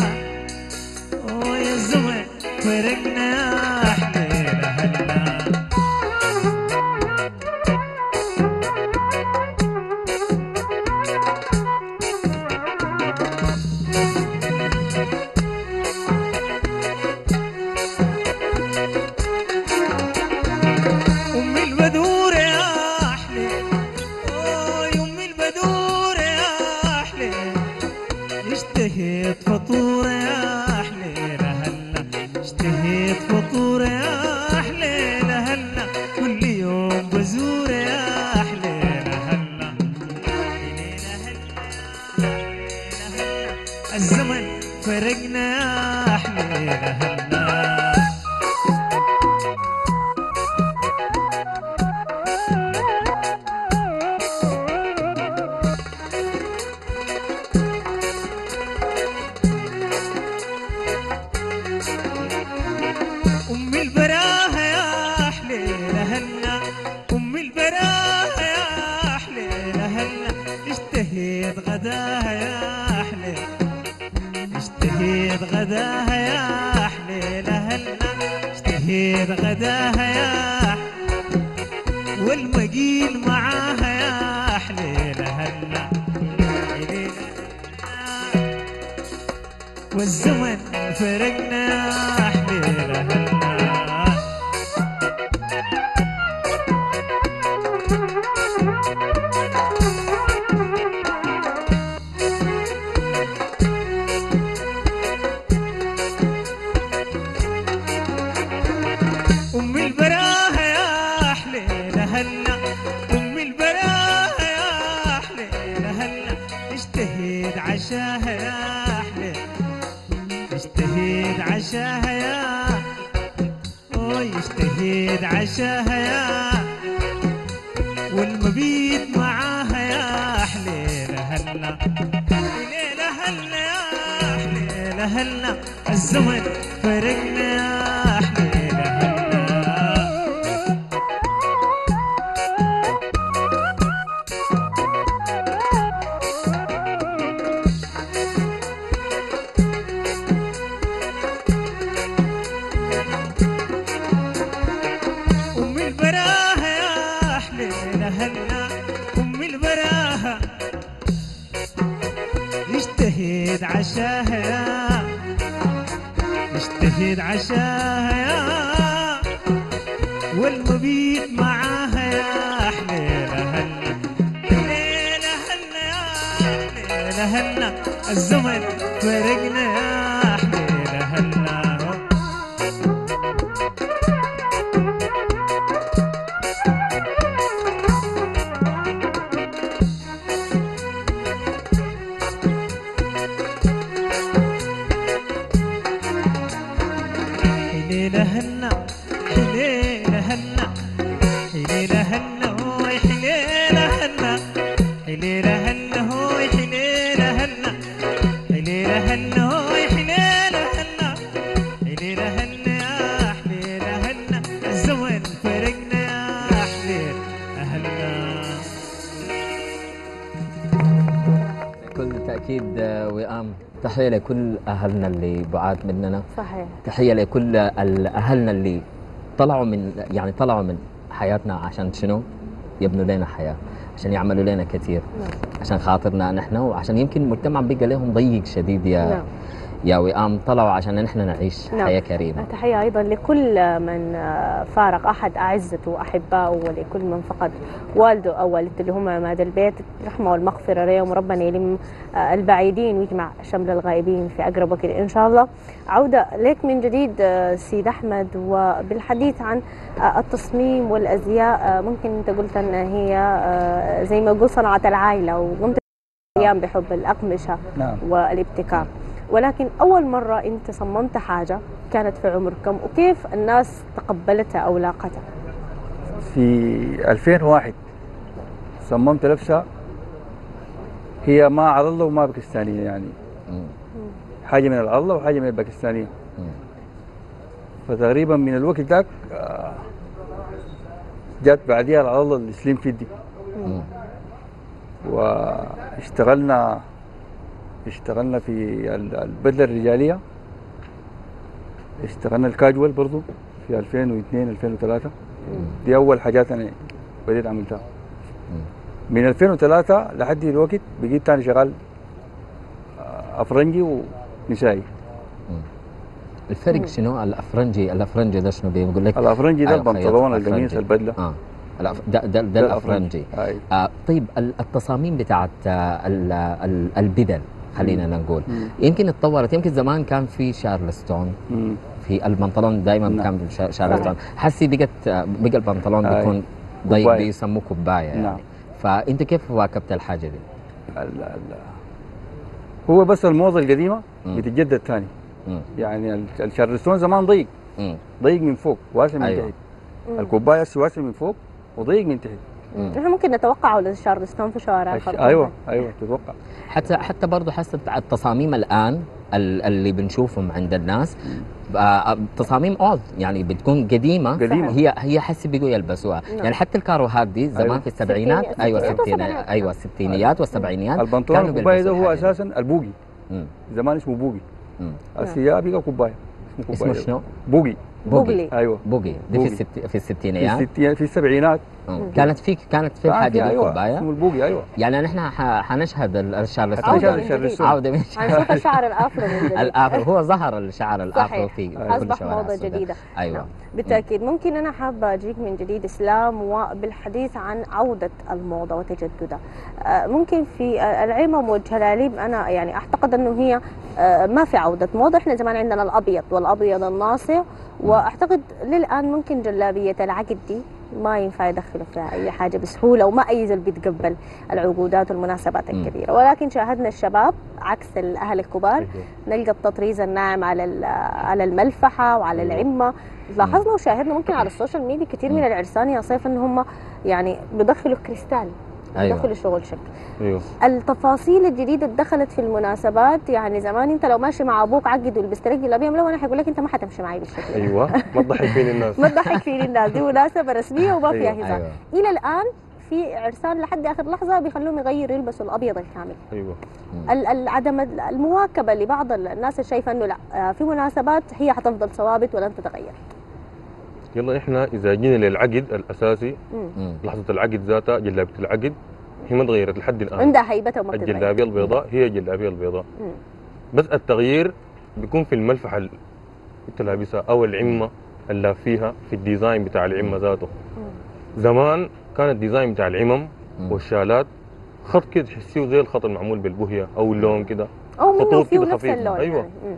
يا الزمن فرقنا يا حليلة هلا. أم البدورة يا حليلة، أم البدورة يا حليلة، اشتهيت فطورة يا حليلة هلا، اشتهيت فطورة يا حليلة هلا، كل يوم بزورة يا حليلة هلا، حليلة هلا، حليلة هلا، الزمن فرقنا يا حليلة هلا. أم البراهة يا حليلة هلا، أم البراهة يا حليلة هلا، اشتهيت غداها يا حليلة، اشتهيت غداها يا حليلة هلا، اشتهيت غداها يا والمقيل معاها يا حليلة هلا، حليلة والزمن فرقنا حليل أهلنا. أم البراهة يا حليل أهلنا، أم البراهة يا حليل أهلنا، اجتهد عشاها يا حليل، اجتهد عشاها يا اجتهد عشاها يا والمبيت معاها يا حليل أهلنا. حليل أهلنا يا حليل أهلنا، الزمن فرقنا يا حليل أهلنا. أم البراهة يا حليل أهلنا، أم البراهة يجتهد عشاها يا يجتهد عشاها يا والمبيت معاها يا حليل أهلنا. حليل أهلنا يا حليل أهلنا، الزمن فرقنا يا حليل أهلنا. حليل أهلنا حليل أهلنا، حليل أهلنا هوي حليل أهلنا، حليل أهلنا هوي حليل أهلنا، حليل أهلنا هوي حليل أهلنا، حليل أهلنا يا حليل أهلنا، الزمن فرقنا يا حليل أهلنا. بكل تأكيد وئام، تحية لكل أهلنا اللي بعاد مننا، صحيح. تحية لكل أهلنا اللي طلعوا من حياتنا عشان شنو؟ يبنوا لنا حياة، عشان يعملوا لنا كثير، عشان خاطرنا نحن، وعشان يمكن المجتمع بقى لهم ضيق شديد يا وئام، طلعوا عشان نحن نعيش حياة كريمة. تحية أيضا لكل من فارق أحد أعزته وأحبائه، ولكل من فقد والده أو والدته اللي هم عماد البيت، الرحمة والمغفرة لهم، وربنا يلم البعيدين ويجمع شمل الغائبين في أقرب وقت إن شاء الله. عودة لك من جديد سيد أحمد، وبالحديث عن التصميم والأزياء. ممكن أنت قلت أن هي زي ما قلت صنعت العائلة، وقمت أيام بحب الأقمشة والابتكار، ولكن أول مرة أنت صممت حاجة كانت في عمر كم، وكيف الناس تقبلتها أو لاقتها؟ في 2001 صممت لبسة هي ما على الله وما باكستانية، يعني حاجة من الله وحاجة من الباكستانية. فتقريبا من الوقت ذاك جات بعديها على الله السليم فيدي، واشتغلنا في البدلة الرجالية، اشتغلنا الكاجوال برضو في 2002 2003. دي أول حاجات أنا بديت عملتها. من 2003 لحد الوقت بقيت تاني شغال أفرنجي ونسائي. الفرق شنو؟ الأفرنجي ده شنو بيقول لك؟ الأفرنجي ده البنطلون القميص البدلة. ده الأفرنجي. طيب التصاميم بتاعت البدل خلينا نقول يمكن اتطورت، يمكن زمان كان في شارلستون في البنطلون دائما كان في شارلستون، حسي بقى البنطلون بيكون ضيق بيسموه كوبايه يعني. فانت كيف واكبت الحاجه دي؟ هو بس الموضه القديمه بتتجدد ثاني، يعني الشارلستون زمان ضيق من فوق واسع من تحت، الكوبايه واسع من فوق وضيق من تحت. نحن ممكن نتوقعه للشارلستون في شوارع ايوه تتوقع. حتى برضه حسب التصاميم الان اللي بنشوفهم عند الناس تصاميم اولد، يعني بتكون قديمه هي حسي بيجوا يلبسوها. يعني حتى الكاروهات دي زمان في السبعينات الستينيات والسبعينيات البنطلون الكوبايه ده هو اساسا البوقي، زمان اسمه بوقي، الثياب بقى كوبايه اسمه شنو؟ بوقي. ايوه بوقي دي في الستينيات في السبعينات كانت في الحاجه دي ايوه الكوبايه. اسمه البوقي ايوه. يعني نحن حنشهد الشعر عودة السوداني من جديد. عوده من هنشوف الشعر الافرو من جديد. الافرو. هو ظهر الشعر الافرو صحيح. في كل اصبح شوارع موضه السودان. جديده. ايوه نعم. بالتاكيد. ممكن انا حابه اجيك من جديد اسلام وبالحديث عن عوده الموضه وتجددها. ممكن في العمم والجلاليب انا يعني اعتقد انه هي ما في عوده موضه. احنا زمان عندنا الابيض والابيض الناصع، واعتقد للان ممكن جلابيه العقد دي ما ينفع يدخلوا فيها اي حاجه بسهوله، وما اي زول بيتقبل العقودات والمناسبات الكبيره. ولكن شاهدنا الشباب عكس الاهل الكبار، نلقى التطريز الناعم على الملفحه وعلى العمه. لاحظنا وشاهدنا ممكن على السوشيال ميديا كثير من العرسان يا صيف ان هم يعني بيدخلوا كريستال، بيدخلوا شغل شك. ايوه التفاصيل الجديده اللي دخلت في المناسبات، يعني زمان انت لو ماشي مع ابوك عقد ولبست لك جلابيه ملونه حيقول لك انت ما حتمشي معي بالشكل. ايوه ما تضحك فين الناس. ما تضحك فيه للناس، دي مناسبه رسميه وما فيها أيوة. هزار. الى الان في عرسان لحد اخر لحظه بيخلوهم يغيروا يلبسوا الابيض الكامل. ايوه عدم المواكبه لبعض الناس اللي شايفه انه لا، في مناسبات هي حتفضل ثوابت ولن تتغير. يلا احنا اذا جينا للعقد الاساسي، لحظه العقد ذاتها جلابيه العقد هي ما تغيرت لحد الان، عندها هيبتها وما بتتغير. الجلابيه البيضاء هي الجلابيه البيضاء. بس التغيير بيكون في الملفحه اللي انت لابسها او العمه اللي فيها، في الديزاين بتاع العمه ذاته. زمان كان الديزاين بتاع العمم والشالات خط كده تحسيه زي الخط المعمول بالبوهيه او اللون كده، او منه خطوط فيه كده نفس خفيفه. اللون. ايوه يعني.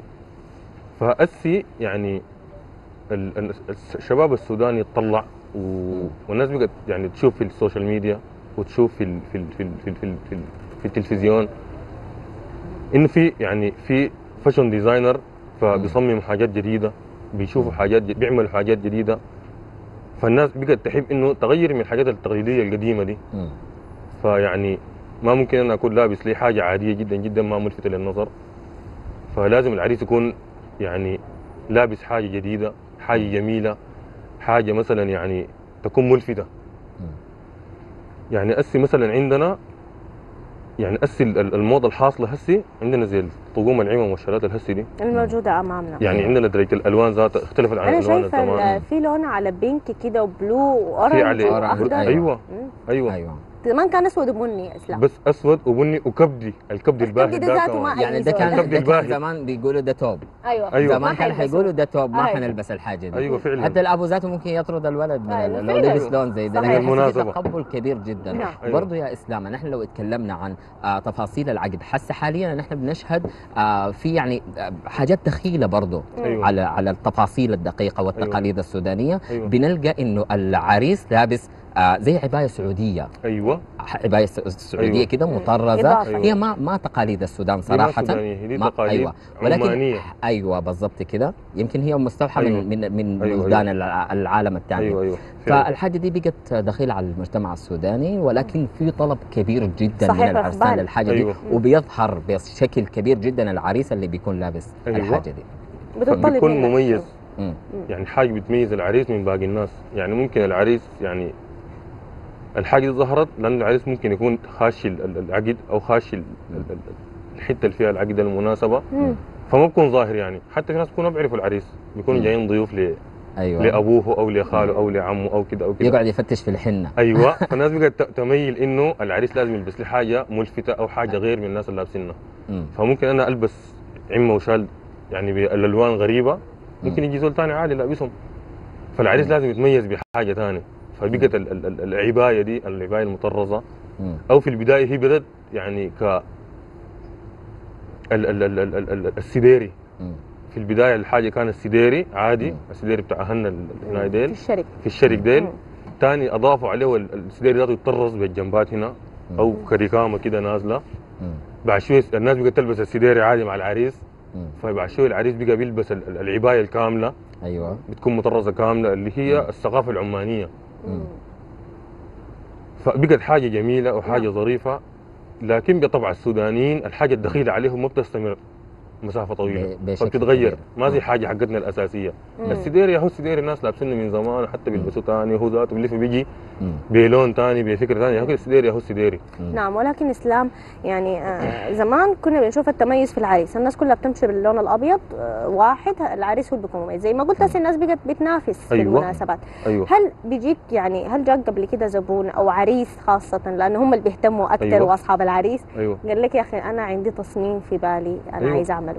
فأسي يعني الشباب السوداني يتطلع والناس بقت يعني تشوف في السوشيال ميديا وتشوف في التلفزيون انه في يعني في فاشن ديزاينر، فبيصمموا حاجات جديده، بيشوفوا حاجات بيعملوا حاجات جديده، فالناس بقت تحب انه تغير من الحاجات التقليديه القديمه دي. فيعني ما ممكن انا اكون لابس لي حاجه عاديه جدا جدا ما ملفته للنظر، فلازم العريس يكون يعني لابس حاجه جديده، حاجه جميله، حاجه مثلا يعني تكون ملفته. يعني اسي مثلا عندنا يعني اسي الموضه الحاصله هسي عندنا زي طقوم العمم والشالات الهسي دي الموجوده امامنا. يعني عندنا درجه الالوان ذاتها اختلفت عن انا الالوان شايفه الزمان. في لون على بينك كده وبلو واورنج في عليه واخضر. ايوه زمان كان اسود وبني يا اسلام. بس اسود وبني وكبدي، الكبد الباهي الكبد ده ذاته ما يعني ده كان زمان بيقولوا ده توب. ايوه زمان كان حيقولوا ده توب، ما أيوة. حنلبس الحاجه دي. ايوه فعلا. حتى الابو ذاته ممكن يطرد الولد من لو لبس لون زي ده. صحيح. لكن بالمناسبة. تقبل كبير جدا. نعم. برضه يا اسلام نحن لو اتكلمنا عن تفاصيل العقد، هسه حاليا نحن بنشهد في يعني حاجات دخيله برضه أيوة. على التفاصيل الدقيقه والتقاليد السودانيه. أيوة. بنلقى انه العريس لابس زي عبايه سعوديه. ايوه عبايه سعوديه أيوة. كده مطرزه. إضافة. هي ما تقاليد السودان صراحه. دي سودانية، دي ما تقاليد أيوة. ولكن عمانية. ايوه بالضبط كده، يمكن هي مستوحى أيوة. من أيوة. بلدان العالم الثاني. ايوه فالحاجه دي بقت دخيله على المجتمع السوداني، ولكن في طلب كبير جدا صحيح من العرسان إقبال. للحاجه دي. أيوة. وبيظهر بشكل كبير جدا العريس اللي بيكون لابس أيوة. الحاجه دي. بتطلب بيكون منك. مميز. مم. يعني حاجه بتميز العريس من باقي الناس. يعني ممكن العريس يعني الحاجه دي ظهرت لان العريس ممكن يكون خاش العقد او خاش الحته اللي فيها العقد المناسبه، فما بكون ظاهر. يعني حتى في ناس بيكونوا ما بيعرفوا العريس، بيكونوا جايين ضيوف ايوه لابوه او لخاله او لعمه او كده او كده، يقعد يفتش في الحنه. ايوه. فالناس بقت تميل انه العريس لازم يلبس لي حاجه ملفته او حاجه غير من الناس اللي لابسينها. فممكن انا البس عمه وشال يعني بالالوان غريبه، ممكن يجي زول ثاني عادي لابسهم، فالعريس لازم يتميز بحاجه ثانيه. فبقت العبايه دي، العبايه المطرزه، او في البدايه هي بدت يعني ك السديري. في البدايه الحاجه كان السديري عادي، السديري بتاع اهلنا هنا ديل في الشرق ديل. ثاني اضافوا عليه السديري ذاته يتطرز بالجنبات هنا او كريكامه كده نازله. بعد شويه الناس بقت تلبس السديري عادي مع العريس، فبعد شويه العريس بقى بيلبس العبايه الكامله. ايوه بتكون مطرزه كامله اللي هي الثقافه العمانيه. فبقت حاجه جميله وحاجه ظريفه، لكن بطبع السودانيين الحاجه الدخيله عليهم ما بتستمر. مسافه طويله بشكل فبتتغير كبير. ما زي حاجه حقتنا الاساسيه. السديري هو السديري الناس لابسينه من زمان حتى بيلبسوا ثاني هو ذاته بيلف بيجي بلون ثاني بفكر ثاني هو السديري هو السديري. نعم، ولكن الاسلام يعني زمان كنا بنشوف التميز في العريس، الناس كلها بتمشي باللون الابيض واحد، العريس هو اللي بيكون مميز زي ما قلت. هسه الناس بقت بتنافس في المناسبات. هل بيجيك يعني هل جاك قبل كده زبون او عريس خاصه لانه هم اللي بيهتموا اكثر واصحاب العريس قال لك يا اخي انا عندي تصميم في بالي انا عايز اعمله؟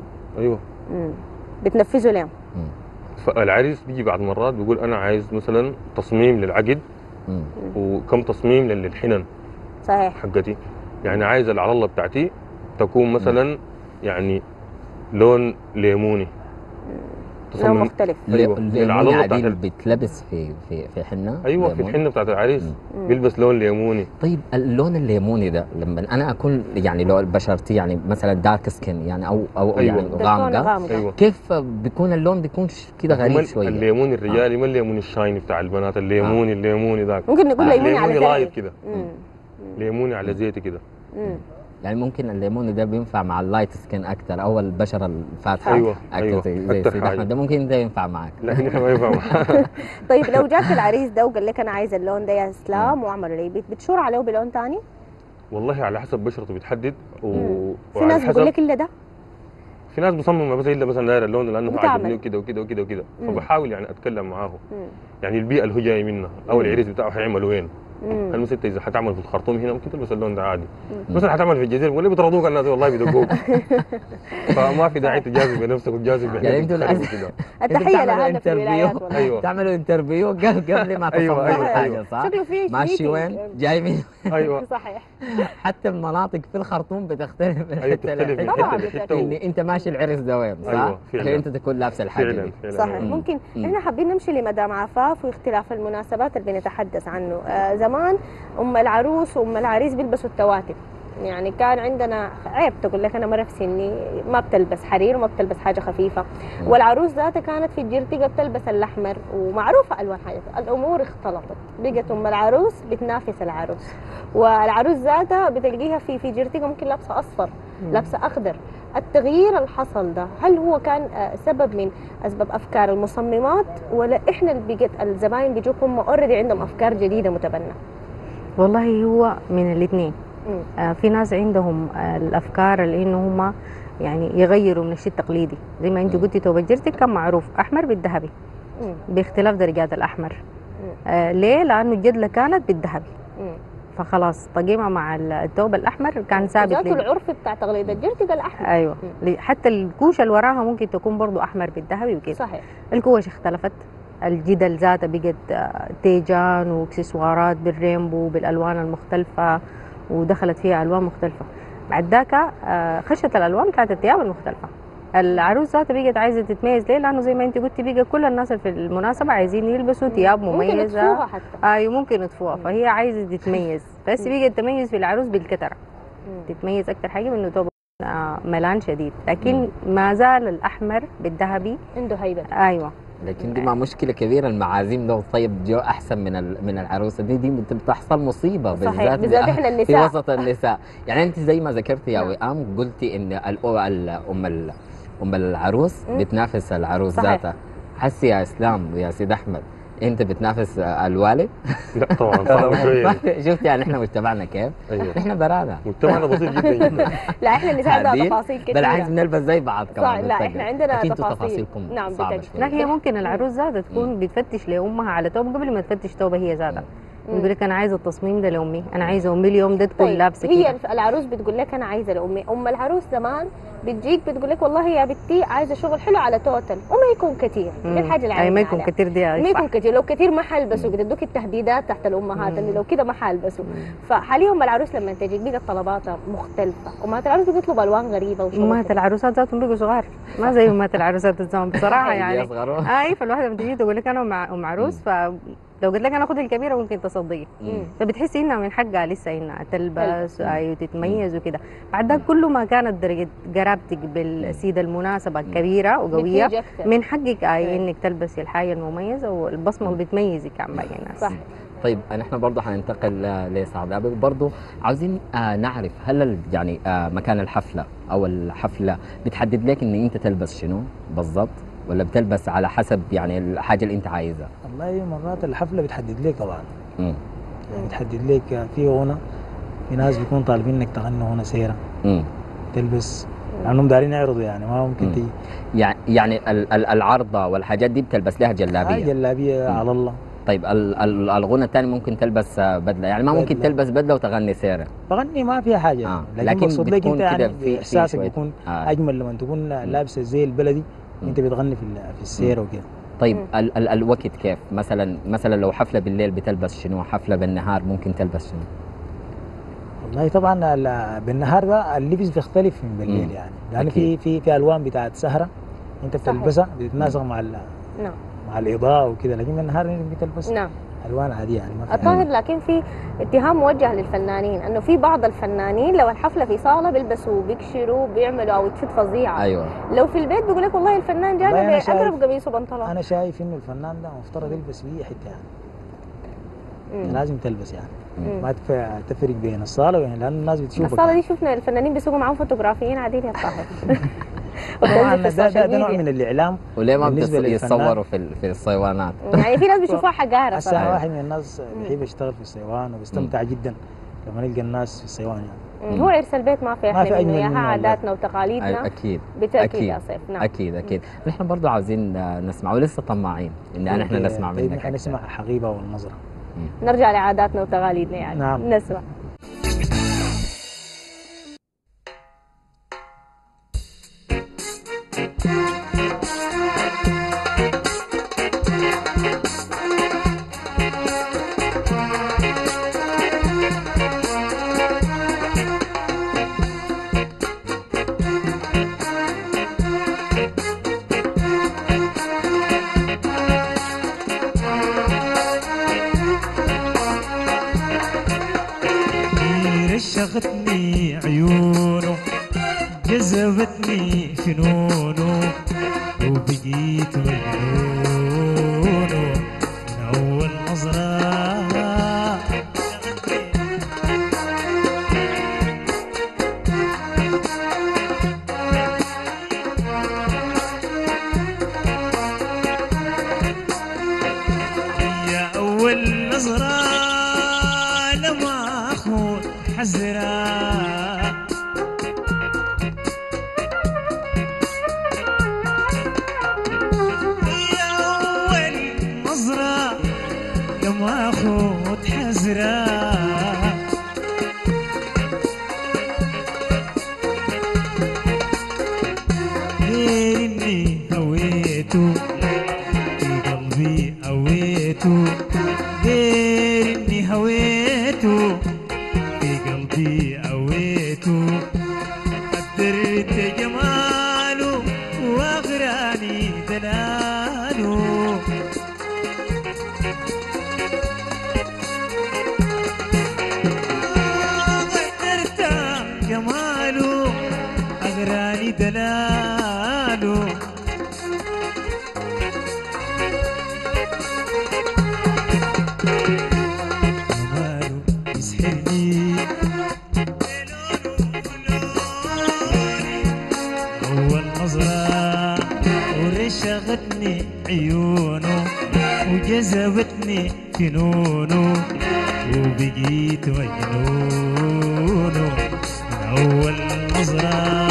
بتنفذه ليه؟ فالعريس بيجي بعض مرات بيقول انا عايز مثلا تصميم للعقد وكم تصميم للحنن صحيح حقتي، يعني عايز العلالة بتاعتي تكون مثلا يعني لون ليموني لون مختلف. الليموني عادي بيتلبس في حنه. ايوه في الحنه بتاعت العريس بيلبس لون ليموني. طيب اللون الليموني ده لما انا اكون يعني لو بشرتي يعني مثلا دارك سكين يعني او يعني غامقه كيف بيكون اللون بيكون كده غريب شويه؟ الليموني الرجالي ما الليموني الشايني بتاع البنات، الليموني ذاك ممكن نقول ليموني على لايت كده، ليموني على زيتي كده. يعني ممكن الليموني ده بينفع مع اللايت سكين اكتر او البشره الفاتحه ايوه زي سيد احمد ده ممكن ده ينفع معك. لا ما ينفع معك. طيب لو جاك العريس ده وقال لك انا عايز اللون ده يا اسلام وعملوا لي بتشور عليه بلون ثاني؟ والله على حسب بشرته بتحدد في ناس بيقول لك الا ده، في ناس بصمم بس الا مثلا داير اللون لانه عجبني وكده وكده وكده وكده، فبحاول يعني اتكلم معاه يعني البيئه اللي هو جاي منها او العريس بتاعه حيعمل وين. هل مثلا اذا حتعمل في الخرطوم هنا ممكن تلبس اللون ده عادي، مثلا حتعمل في الجزيره ولا بيطردوك الناس والله بيدقوك. فما في داعي تجازف بنفسك وتجازف يعني انتوا كده التحيه لهذا في الولايات والله تعملوا انترفيو قبل ما تصوروا حاجه صح؟ ماشي وين جاي مين؟ ايوه صحيح. حتى المناطق في الخرطوم بتختلف من حته لحته ان انت ماشي العرس ده وين صح؟ عشان انت تكون لابس الحاجه دي صحيح. ممكن احنا حابين نمشي لمدام عفاف واختلاف المناسبات اللي بنتحدث عنه. زمان ام العروس وام العريس بيلبسوا التواتم، يعني كان عندنا عيب تقول لك انا مره في سني ما بتلبس حرير وما بتلبس حاجه خفيفه، والعروس ذاتها كانت في الجرتيقه بتلبس الاحمر ومعروفه الوان حياتها. الامور اختلطت، بقت ام العروس بتنافس العروس، والعروس ذاتها بتلقيها في جرتيقه ممكن لابسه اصفر لابسه اخضر. التغيير اللي حصل ده هل هو كان سبب من اسباب افكار المصممات ولا احنا اللي بقت الزباين بيجوك هم اوريدي عندهم افكار جديده متبنه؟ والله هو من الاثنين. في ناس عندهم الافكار اللي انه هم يعني يغيروا من الشيء التقليدي زي ما انت قلتي. توبه جرتك كان معروف احمر بالذهبي باختلاف درجات الاحمر. ليه؟ لانه الجدله كانت بالذهبي فخلاص طقيمه مع الثوب الاحمر كان ثابت. ذاته العرف بتاع تغليظ الجرتقه الاحمر. ايوه حتى الكوشه اللي وراها ممكن تكون برضو احمر بالذهبي وكده. صحيح. الكوش اختلفت، الجدل ذاتها بقت تيجان واكسسوارات بالرينبو بالالوان المختلفه ودخلت فيها الوان مختلفه. بعد ذاك خشت الالوان كانت الثياب المختلفه. العروس ذاتها بقت عايزه تتميز. ليه؟ لانه زي ما انت قلتي بقى كل الناس في المناسبه عايزين يلبسوا ثياب مميزه، ممكن يطفوها حتى. ايوه ممكن يطفوها، فهي عايزه تتميز. بس بقت تميز في العروس بالكتره، تتميز اكثر حاجه من انه توب ملان شديد، لكن ما زال الاحمر بالذهبي عنده هيبه. ايوه لكن دي ما مشكله كبيره. المعازيم لو طيب جو احسن من العروسه دي بتحصل مصيبه بالذات احنا النساء في وسط النساء. يعني انت زي ما ذكرتي يا وئام قلتي ان ام العروس بتنافس العروس ذاتها. حسي يا اسلام يا سيد احمد انت بتنافس الوالد؟ لا طبعا صعب شويه. شفت يعني احنا مجتمعنا كيف؟ احنا برانا مجتمعنا بسيط جدا جدا. لا احنا النساء عندنا تفاصيل كثيره. بالعكس بنلبس زي بعض كمان. لا احنا عندنا تفاصيلكم نعم صعبه شويه. لكن هي ممكن العروس ذاتها تكون بتفتش لامها على توب قبل ما تفتش توبه هي ذاتها. يقول لك انا عايزه التصميم ده لامي، انا عايزه امي اليوم ده تكون لابسه كده. هي العروس بتقول لك انا عايزه لامي. ام العروس زمان بتجيك بتقول لك والله يا بنتي عايزه شغل حلو على توتل وما يكون كثير. دي الحاجه اللي عايزه. ما يكون كثير دي ما يكون كثير، لو كثير ما حلبسوا بتدوك التهديدات تحت الامهات اللي لو كده ما حلبسوا. فحاليا ام العروس لما تجيك بقت طلباتها مختلفه، امهات العروس بتطلب الوان غريبه وشغل. امهات العروسات ذاتهم بقوا صغار ما زي امهات العروسات الزمان بصراحه يعني. فالواحده لما تجي تقول لك انا ام عروس لو قلت لك انا خذ الكبيره ممكن تصدقي. فبتحسي انها من حقها لسه انها تلبس وتتميز وكده. بعد ده كله ما كانت درجه قرابتك بالسيده المناسبه كبيره وقويه من حقك انك تلبسي الحاجه المميزه والبصمه اللي بتميزك عن باقي الناس. صح. طيب نحن برضه حننتقل لسعد أبي، برضه عاوزين نعرف هل يعني مكان الحفلة أو الحفلة بتحدد لك إن أنت تلبس شنو بالضبط، ولا بتلبس على حسب يعني الحاجة اللي أنت عايزها؟ والله مرات الحفله بتحدد لك طبعا، مم. يعني بتحدد لك في غنى، في ناس بيكون طالبين انك تغني غنى سيره تلبس لانهم دارين يعرضوا، يعني ما ممكن تيجي يعني العرضة والحاجات دي بتلبس لها جلابية. جلابيه على الله. طيب الغنى الثاني ممكن تلبس بدلة، يعني ما ممكن تلبس بدلة وتغني سيرة. بغني ما فيها حاجه لكن مقصود لك انت يعني في احساسك بيكون اجمل لما تكون لابسه زي البلدي انت بتغني في السيره وكده. طيب الوقت كيف؟ مثلا لو حفله بالليل بتلبس شنو؟ حفله بالنهار ممكن تلبس شنو؟ والله طبعا بالنهار ده اللبس بيختلف من بالليل، يعني لان في الوان بتاعت سهره انت بتلبسها بتتناسق مع مع الاضاءه وكده، لكن بالنهار انت بتلبس الوان عاديه يعني ما الطاهر. لكن في اتهام موجه للفنانين انه في بعض الفنانين لو الحفله في صاله بيلبسوا بيكشروا بيعملوا اوتفيت فظيعه. ايوه. لو في البيت بيقول لك والله الفنان جانا باقرب قميص وبنطلون. انا شايف انه الفنان ده مفترض يلبس في اي حته يعني لازم تلبس يعني ما تفرق بين الصاله لان الناس بتشوفك. الصاله دي شفنا الفنانين بيسوقوا معاهم فوتوغرافيين عاديين يا طاهر. ده نوع من الاعلام. وليه ما بيتصوروا في الصيوانات؟ يعني في ناس بيشوفوها حقاره صراحه. واحد من الناس بيحب يشتغل في الصيوان وبيستمتع جدا لما نلقى الناس في الصيوان يعني. هو عرس البيت ما في احلى منه، اياها عاداتنا وتقاليدنا. اكيد بالتاكيد يا سيف. نعم اكيد نحن برضه عاوزين نسمع ولسه طماعين ان نحن نسمع منك. نحن نسمع حقيبه والنظره. نرجع لعاداتنا وتقاليدنا يعني. نعم. نسمع. رشقتني عيونه جذبتني فنونه وبقيت مجنونه من أول نظرة. يا أول نظرة لما أخون حزرة لما اخوت حزرة غير اني هويته في قلبي هويته، غير اني هويته في قلبي هويته، قدرت جماله واغراني دلاله. جماله أغراني دلاله، جماله يسحرني أول نظرة ورشقتني عيونه وجذبتني فنونه وبقيت مجنونه أول نظرة.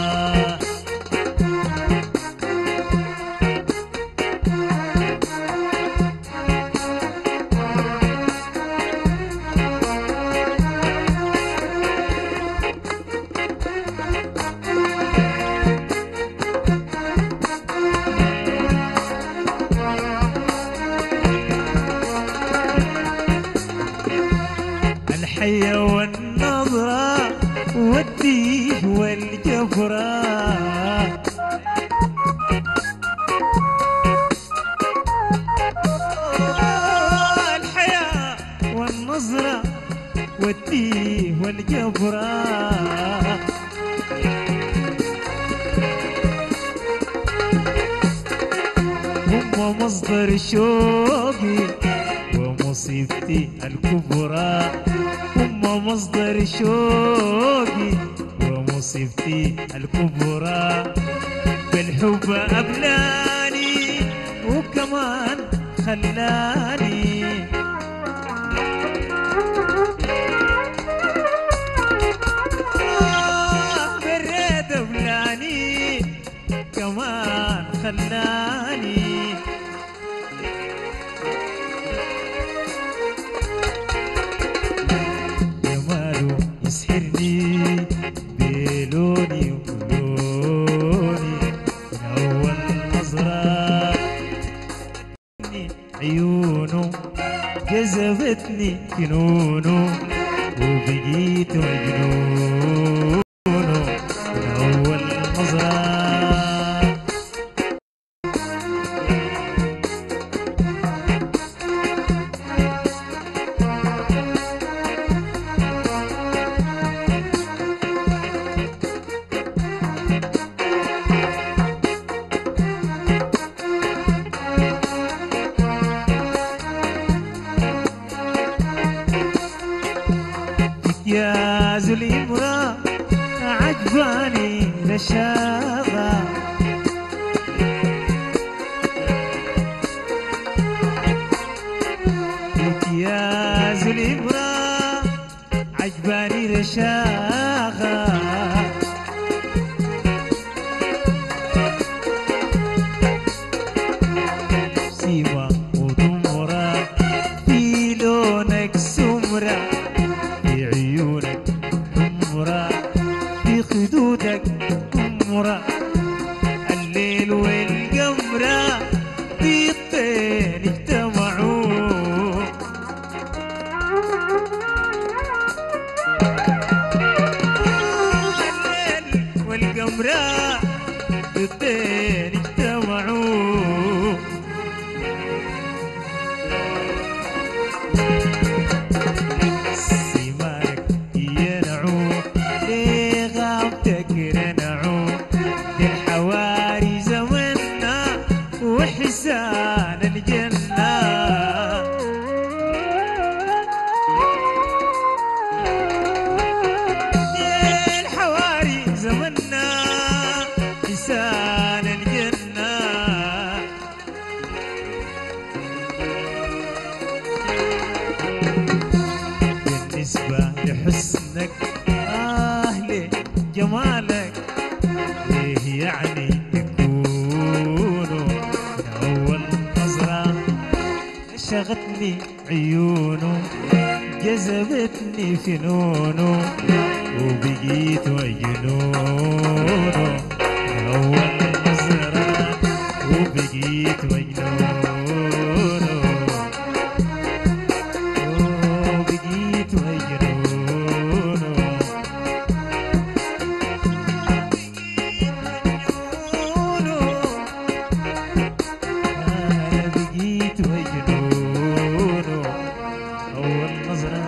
الحية والنظرة والديه والجفرة، الحياة والنظرة والديه والجفرة، هم مصدر شوقي ومصيبتي ومصيبتي الكبرى، هم مصدر شوقي ومصيبتي الكبرى. بالحب أبلاني وكمان خلاني بريد أبلاني كمان خلاني. جماله يسحرني بلوني ولوني من أول نظرة، عيونه جذبتني جنونه وبقيت مجنونه من أول نظرة. يا ذو الإبرة عجباني رشاقة، يا ذو الإبرة عجباني رشاقة. سيما وضمرة في لونك سمرة، في عيونك حمرة، في خدودك حمرة، الليل والقمرة في الطير اجتمعوا. الليل والقمرة في الطير اجتمعوا. سيمانك ينعو ليه غابتك رنعو، دي الحواري زمنا وحسان الجنة. دي الحواري زمنا حسان الجنة. بالنسبة لحسنك لجمالك ليه يعني يكونوا من أول نظرة شغتني عيونه جذبتني فنونه وبقيت مجنونه من أول نظرة وبقيت مجنونه وبقيت مجنونه. أنا بقيت مجنونه أول نظرة.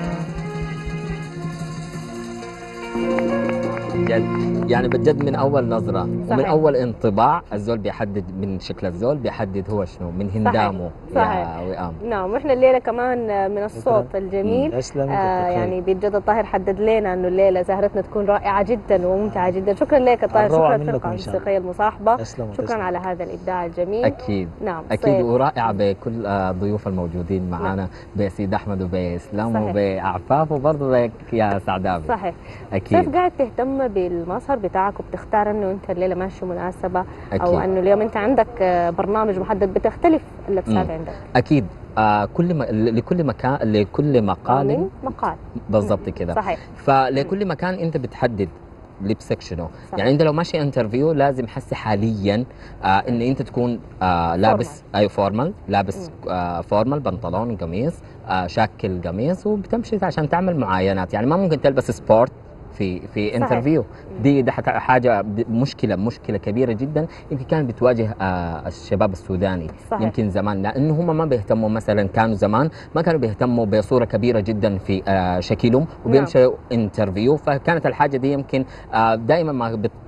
يعني بجد من اول نظره ومن صحيح. اول انطباع الزول بيحدد من شكل الزول، بيحدد هو شنو من هندامه. صحيح. يا وئام. نعم، واحنا الليله كمان من الصوت الجميل أسلم يعني بجد الطاهر حدد لنا انه الليله سهرتنا تكون رائعه جدا وممتعه جدا. شكرا لك الطاهر، الروعة شكرا منكم للفرقه إن شاء الله. الموسيقيه المصاحبه، تسلموا، شكرا تسلموا. على هذا الابداع الجميل. اكيد نعم اكيد، صيف. ورائعه بكل الضيوف الموجودين معنا، بسيد احمد وباسلام صحيح. وبعفاف وبرضه بك يا سعداوي. صحيح. اكيد كيف قاعد تهتم بالمظهر بتاعك وبتختار انه انت الليله ماشي مناسبه أكيد. او انه اليوم انت عندك برنامج محدد بتختلف اللبسات عندك؟ اكيد. لكل مكان لكل مقال من مقال بالضبط كده. صحيح. فلكل مكان انت بتحدد لبسك شنو. صح. يعني انت لو ماشي انترفيو لازم حسي حاليا ان انت تكون لابس اي فورمال، لابس فورمال بنطلون وقميص، شاكل قميص وبتمشي عشان تعمل معاينات. يعني ما ممكن تلبس سبورت في انترفيو. دي حاجه مشكله كبيره جدا يمكن كانت بتواجه الشباب السوداني. صحيح. يمكن زمان لانه هم ما بيهتموا، مثلا كانوا زمان ما كانوا بيهتموا بصوره كبيره جدا في شكلهم وبيمشوا انترفيو. فكانت الحاجه دي يمكن دائما ما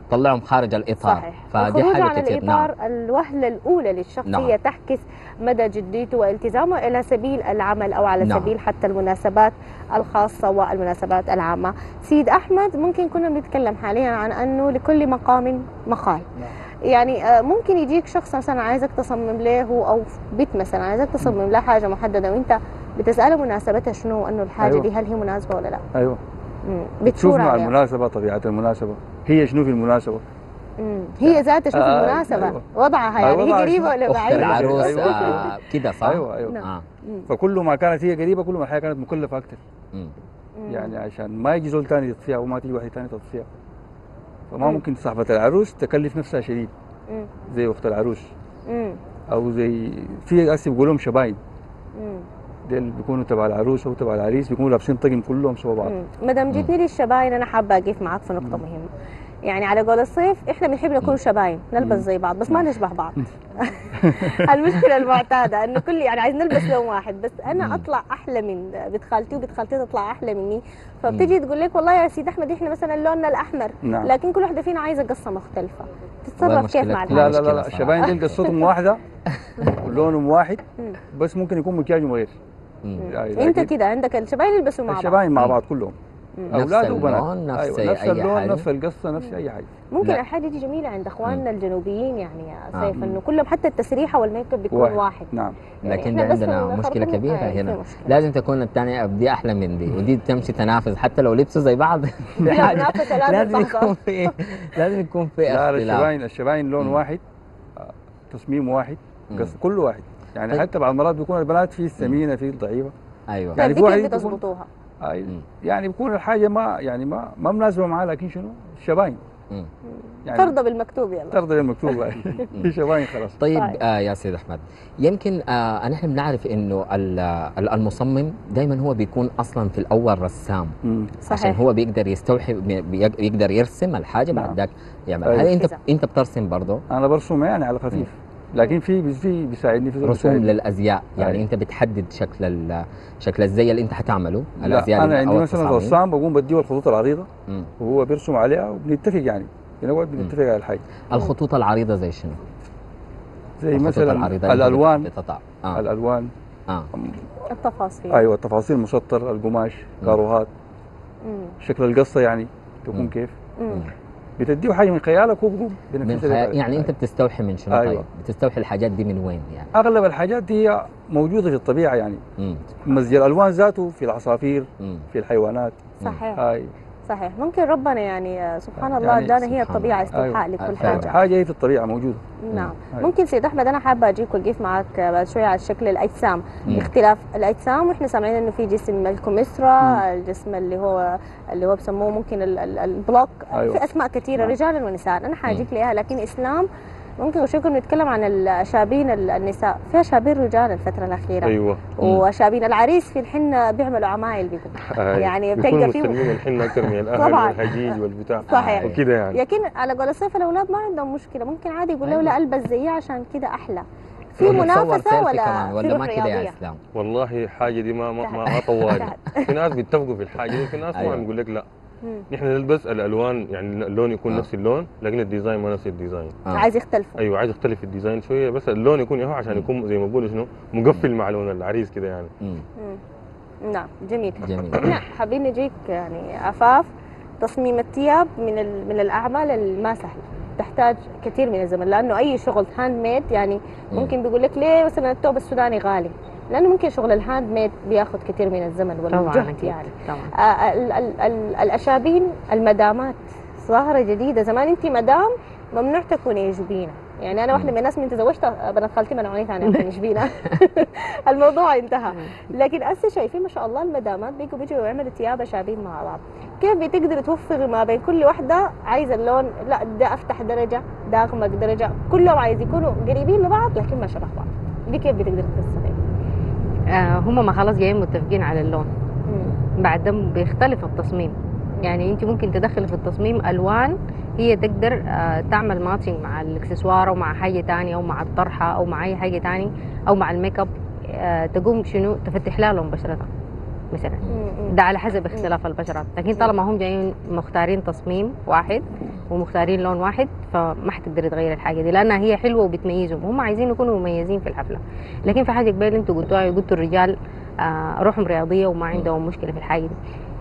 طلعهم خارج الاطار. صحيح. فدي الخروج حاجه عن كتير. الإطار الوهلة الأولى للشخصية نعم. تحكس مدى جديته والتزامه إلى سبيل العمل أو على نعم. سبيل حتى المناسبات الخاصة والمناسبات العامة. سيد أحمد، ممكن كنا بنتكلم حاليا عن أنه لكل مقام مقال. يعني ممكن يجيك شخص مثلا عايزك تصمم له أو بيت مثلا عايزك تصمم له حاجة محددة وأنت بتسأله مناسبتها شنو، أنه الحاجة أيوة. دي هل هي مناسبة ولا لا؟ ايوه بتشوف تشوف مع عليها. المناسبه، طبيعه المناسبه هي شنو في المناسبه. هي ذاتها شوف المناسبة أيوة. وضعها يعني وضعها هي قريبة ولا اخت بعيدة؟ العروس أيوة. كده صح؟ ايوه نعم. فكل ما كانت هي قريبه كل ما الحياه كانت مكلفه اكثر. يعني عشان ما يجي زول ثاني يطفيها وما تيجي واحد ثاني تطفيها، فما ممكن صاحبه العروس تكلف نفسها شديد زي اخت العروس او زي في هسه بيقولوا لهم شباين. ديل بيكونوا تبع العروس او تبع العريس بيكونوا لابسين طقم كلهم سوا بعض. ما دام جيتني للشباين انا حابه اقف معاك في نقطه مهمه. يعني على قول الصيف احنا بنحب نكون شباين، نلبس زي بعض بس ما نشبه بعض. المشكله المعتاده انه كل يعني عايز نلبس لون واحد، بس انا اطلع احلى من بنت خالتي وبنت خالتي تطلع احلى مني، فبتجي تقول لك والله يا سيد احمد احنا مثلا لوننا الاحمر، نعم. لكن كل واحده فينا عايزه قصه مختلفه. والله تتصرف كيف مشكلة مع كبيرة. الحاجه؟ لا لا لا مشكلة الشباين دي قصتهم واحده ولونهم واحد بس ممكن يكون مكياجهم غير. انت كده عندك الشباين يلبسوا مع بعض. الشباين مع بعض كلهم اولاد وبنات اللون، نفس أيوة. أي نفس اللون حاجة. نفس القصه نفس اي حاجه. ممكن لا. الحاجه دي جميله عند اخواننا الجنوبيين يعني يا سيف، انه كلهم حتى التسريحه والميك اب بيكون واحد. نعم. يعني لكن إحنا بس عندنا في مشكلة الخرطوم كبيرة في هنا، مشكلة. لازم تكون الثانية دي أحلى من دي ودي تمشي تنافس حتى لو لبسوا زي بعض. لا، منافسة لازم تحصل. يكون في لازم يكون في لا اختلاف. الشباين لون واحد تصميم واحد قص كل واحد يعني. طيب. حتى بعض المرات بيكون البنات في السمينه في الضعيفه ايوه يعني دي في واحد كيف بتظبطوها؟ يعني بيكون الحاجه ما يعني ما مناسبه معاه، لكن شنو الشباين يعني ترضى بالمكتوب يلا ترضى بالمكتوب. في شباين خلاص. طيب يا سيد احمد، يمكن نحن بنعرف انه المصمم دائما هو بيكون اصلا في الاول رسام. صحيح. عشان هو بيقدر يستوحب بيقدر يرسم الحاجه بعد ذاك يعمل. هل انت بترسم برضه؟ انا برسم يعني على خفيف، لكن في بيساعدني في رسوم للازياء يعني. انت بتحدد شكل الزي اللي انت حتعمله الازياء. انا عندي مثلا رسام بقوم بديه الخطوط العريضه وهو بيرسم عليها وبنتفق يعني بنقعد بنتفق على الحاجه. الخطوط العريضه زي شنو؟ زي مثلا الالوان الالوان التفاصيل. ايوه التفاصيل، المسطر، القماش، كاروهات، شكل القصه يعني تكون كيف. بتديه حاجه من خيالك وبقوم يعني انت بتستوحي من شنو؟ أيوة. طيب بتستوحي الحاجات دي من وين يعني؟ اغلب الحاجات دي هي موجوده في الطبيعه يعني. مزج الالوان ذاته في العصافير في الحيوانات. صحيح. صحيح. ممكن ربنا يعني سبحان الله ادانا هي الطبيعه استيحاء لكل حاجه. حاجه هي في الطبيعه موجوده. نعم. ممكن سيد احمد انا حابه اجيك واقف معك بعد شويه على شكل الاجسام، اختلاف الاجسام، واحنا سامعين انه في جسم الكمثرى، الجسم اللي هو بسموه ممكن البلوك. في اسماء كثيره رجالا ونساء، انا حاجيك ليها. لكن اسلام ممكن وشكل نتكلم عن الشابين النساء، فيها شابين رجال الفترة الأخيرة. أيوة. وشابين العريس في الحنة بيعملوا عمايل بيقولوا. يعني بتلقى فيه الحنة أكثر من الأهل والحجيج والبتاع. صحيح. وكده يعني. لكن على قول الصيف الأولاد ما عندهم مشكلة، ممكن عادي يقول له لا ألبس زيها عشان كده أحلى. في منافسة ولا ما كده يا إسلام؟ والله حاجة دي ما طوالي. في ناس بيتفقوا في الحاجة دي وفي ناس ما عم يقول لك لا. نحن نلبس الالوان يعني اللون يكون نفس اللون لكن الديزاين ما نفس الديزاين. عايز يختلف. ايوه عايز يختلف الديزاين شويه بس اللون يكون هو عشان يكون زي ما بقولوا شنو مقفل مع لون العريس كده يعني. نعم جميل. نعم حابين نجيك يعني عفاف. تصميم الثياب من الاعمال الما سهله، تحتاج كثير من الزمن، لانه اي شغل هاند ميد يعني ممكن بيقول لك ليه مثلا الثوب السوداني غالي، لانه ممكن شغل الهاند ميد بياخذ كثير من الزمن والجهد يعني. الاشابين المدامات ظاهره جديده، زمان انت مدام ممنوع تكوني جبينه، يعني انا واحده من الناس من تزوجت بنات خالتي منعوني ثاني اكون جبينه. الموضوع انتهى. لكن هسه شايفين ما شاء الله المدامات بيجوا يعملوا ثياب اشابين مع بعض. كيف بتقدر توفق ما بين كل واحده عايزه اللون، لا ده افتح درجه، ده اغمق درجه، كلهم عايز يكونوا قريبين لبعض لكن ما شبه بعض. دي كيف بتقدر تفصلي؟ هم ما خلاص جايين متفقين على اللون. بعد ده بيختلف التصميم، يعني انت ممكن تدخلي في التصميم الوان هي تقدر تعمل ماتشنج مع الاكسسوار او مع حاجه ثانيه او مع الطرحه او مع اي حاجه ثانيه او مع الميك اب، تقوم شنو تفتح لها لون بشرتها مثلا. ده على حسب اختلاف البشرات، لكن طالما هم جايين مختارين تصميم واحد ومختارين لون واحد، فما حتقدري تغيري الحاجه دي لانها هي حلوه وبتميزهم، هم عايزين يكونوا مميزين في الحفله. لكن في حاجه قبل انتوا قلتوا الرجال روحهم رياضيه وما عندهم مشكله في الحاجه دي.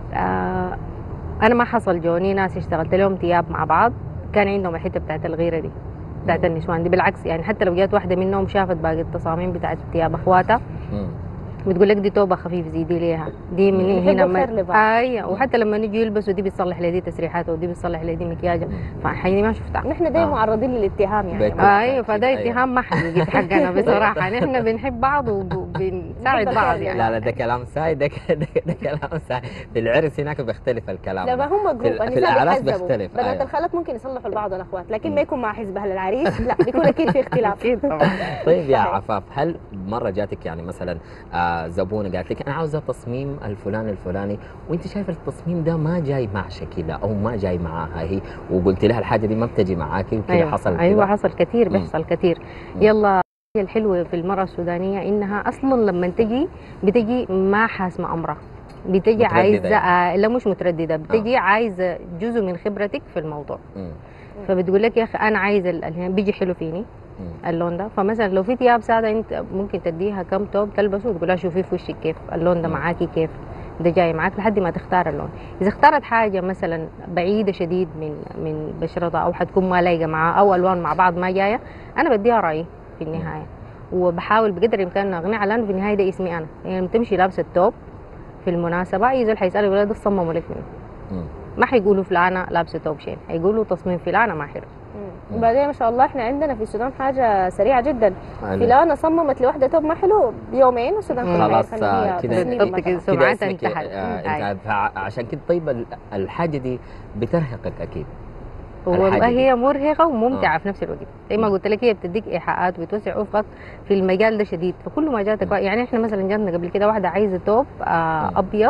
انا ما حصل جوني ناس اشتغلت لهم ثياب مع بعض كان عندهم الحته بتاعت الغيره دي بتاعت النسوان دي، بالعكس يعني حتى لو جات واحده منهم شافت باقي التصاميم بتاعت ثياب اخواتها بتقول لك دي توبه خفيف زيدي ليها دي من هنا ايوه. وحتى لما نيجي يلبسوا دي بتصلح لي دي تسريحات ودي بتصلح لي دي مكياجه، فحاجه ما شفتها. نحن دايما معرضين للاتهام يعني. ايوه فده اتهام ما حقيقي في حقنا بصراحه. نحن بنحب بعض وبنساعد بعض يعني. لا ده كلام ساي، ده كلام ساي. في العرس هناك بيختلف الكلام. لا ما هم جروب في الاعراس بيختلف. بنات الخالات ممكن يصلحوا لبعض الاخوات، لكن ما يكون مع حزبها للعريس لا بيكون اكيد في اختلاف. اكيد طبعا. طيب يا عفاف، هل مره جاتك يعني مثلا زبونه قالت لك انا عاوزه تصميم الفلاني وانت شايفه التصميم ده ما جاي مع شكلها او ما جاي معاها هي، وقلت لها الحاجه دي ما بتجي معاكي وكذا؟ أيوة. حصل ايوه حصل كثير، بيحصل كثير. يلا الحلوه في المراه السودانيه انها اصلا لما بتجي ما حاسمه امرها، بتجي عايزه يعني. لا مش متردده، بتجي عايزه جزء من خبرتك في الموضوع. فبتقول لك يا اخي انا عايزه بيجي حلو فيني اللون ده. فمثلا لو في ثياب ساده انت ممكن تديها كم توب تلبسه وتقول لها شوفي في وشك كيف اللون ده معاكي، كيف ده جاي معاك لحد ما تختار اللون. اذا اختارت حاجه مثلا بعيده شديد من بشرتها او حتكون ما لايقه معها او الوان مع بعض ما جايه، انا بديها رايي في النهايه وبحاول بقدر الامكان اقنعها، لانه في النهايه ده اسمي انا. يعني تمشي لابسه التوب في المناسبه يزول حيسالك يقول ده صمموا لك منه، ما حيقولوا فلانه لابسه توب شين، حيقولوا تصميم فلانه ما حلو. وبعدين ما شاء الله احنا عندنا في السودان حاجه سريعه جدا. فلانه صممت لوحده توب ما حلو بيومين والسودان خلاص كده سمعتها انتهت. عشان كده طيب الحاجه دي بترهقك اكيد. والله هي مرهقه وممتعه في نفس الوقت. زي ما قلت لك هي بتديك ايحاءات وبتوسع افقك في المجال ده شديد. فكل ما جاتك يعني احنا مثلا جاتنا قبل كده واحده عايزه توب ابيض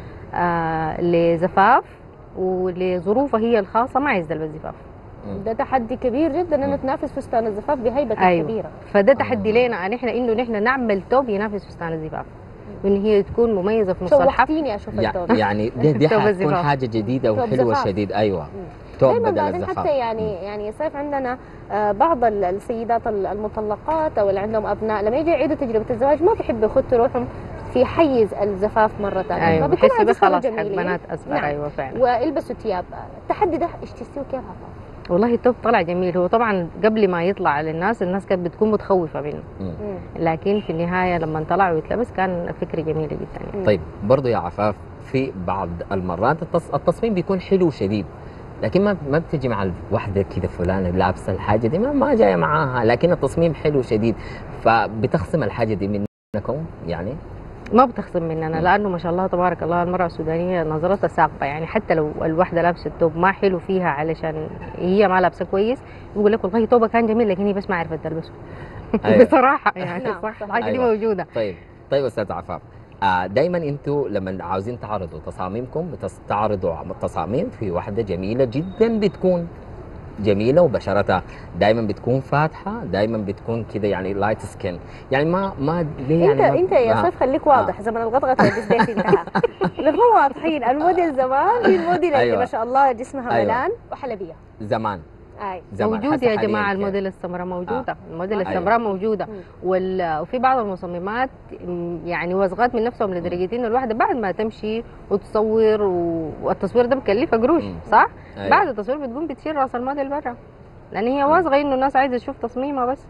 لزفاف ولظروفها هي الخاصه ما عايزه تلبس زفاف. ده تحدي كبير جدا ان تنافس فستان الزفاف بهيبه أيوة. كبيره. فده تحدي لنا نحن نعمل توب ينافس فستان الزفاف وان هي تكون مميزه في نص الحفل. شوقتيني اشوف التوب. يعني دي حتكون حاجه جديده وحلوه شديد. ايوه توب بدل الزفاف. حتى يعني صيف عندنا بعض السيدات المطلقات او اللي عندهم ابناء لما يجي يعيدوا تجربه الزواج ما بيحبوا يخطوا روحهم في حيز الزفاف مره ثانيه. أيوة. بحسوا خلاص حق بنات اصبر. نعم. ايوه فعلا. والبسوا ثياب. التحدي ده ايش تحسيه كيف؟ والله التوب طلع جميل. هو طبعا قبل ما يطلع للناس الناس كانت بتكون متخوفه منه، لكن في النهايه لما طلع ويتلبس كان فكره جميله جدا يعني. طيب برضه يا عفاف في بعض المرات التصميم بيكون حلو شديد، لكن ما بتجي مع الوحده كده فلانه لابسه الحاجه دي ما جايه معاها، لكن التصميم حلو شديد، فبتخصم الحاجه دي منكم يعني؟ ما بتخصم مننا لانه ما شاء الله تبارك الله المراه السودانيه نظرتها ثاقبه. يعني حتى لو الوحده لابسه التوب ما حلو فيها علشان هي ما لابسه كويس يقول لك والله توبه كان جميل لكن هي بس ما عرفت تلبسه. أيوة. بصراحه يعني صح الحاجه دي موجوده. طيب استاذ عفاف، دايما انتوا لما عاوزين تعرضوا تصاميمكم بتستعرضوا تصاميم في واحده جميله جدا، بتكون جميله وبشرتها دايما بتكون فاتحه، دايما بتكون كده يعني لايت سكين. يعني ما ليه يعني انت يا سيف خليك واضح. زمن الغطغطه والدسداس انتهى. نكون واضحين. الموديل زمان في الموديل اللي ما شاء الله جسمها ملان وحلبيه زمان. موجود يا جماعه الموديل السمراء موجوده. الموديل السمراء موجوده. وفي بعض المصممات يعني وصغات من نفسهم لدرجه انه الواحده بعد ما تمشي وتصور والتصوير ده مكلفه قروش صح؟ بعد التصوير بتقوم بتشيل راس الموديل برا لان هي واثقه انه الناس عايزه تشوف تصميمها بس.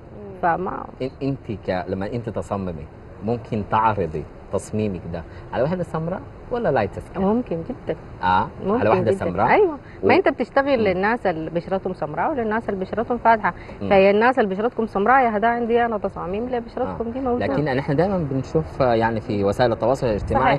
فما انت لما انت تصممي ممكن تعرضي تصميمك ده على واحده سمراء ولا لايت سكين؟ ممكن جدا. ممكن على واحده سمراء. ايوه ما انت بتشتغل للناس اللي بشرتهم سمراء وللناس اللي بشرتهم فاتحه. فهي الناس اللي بشرتكم سمراء يا هدا عندي انا تصاميم لبشرتكم دي موجوده. لكن نحن دائما بنشوف يعني في وسائل التواصل الاجتماعي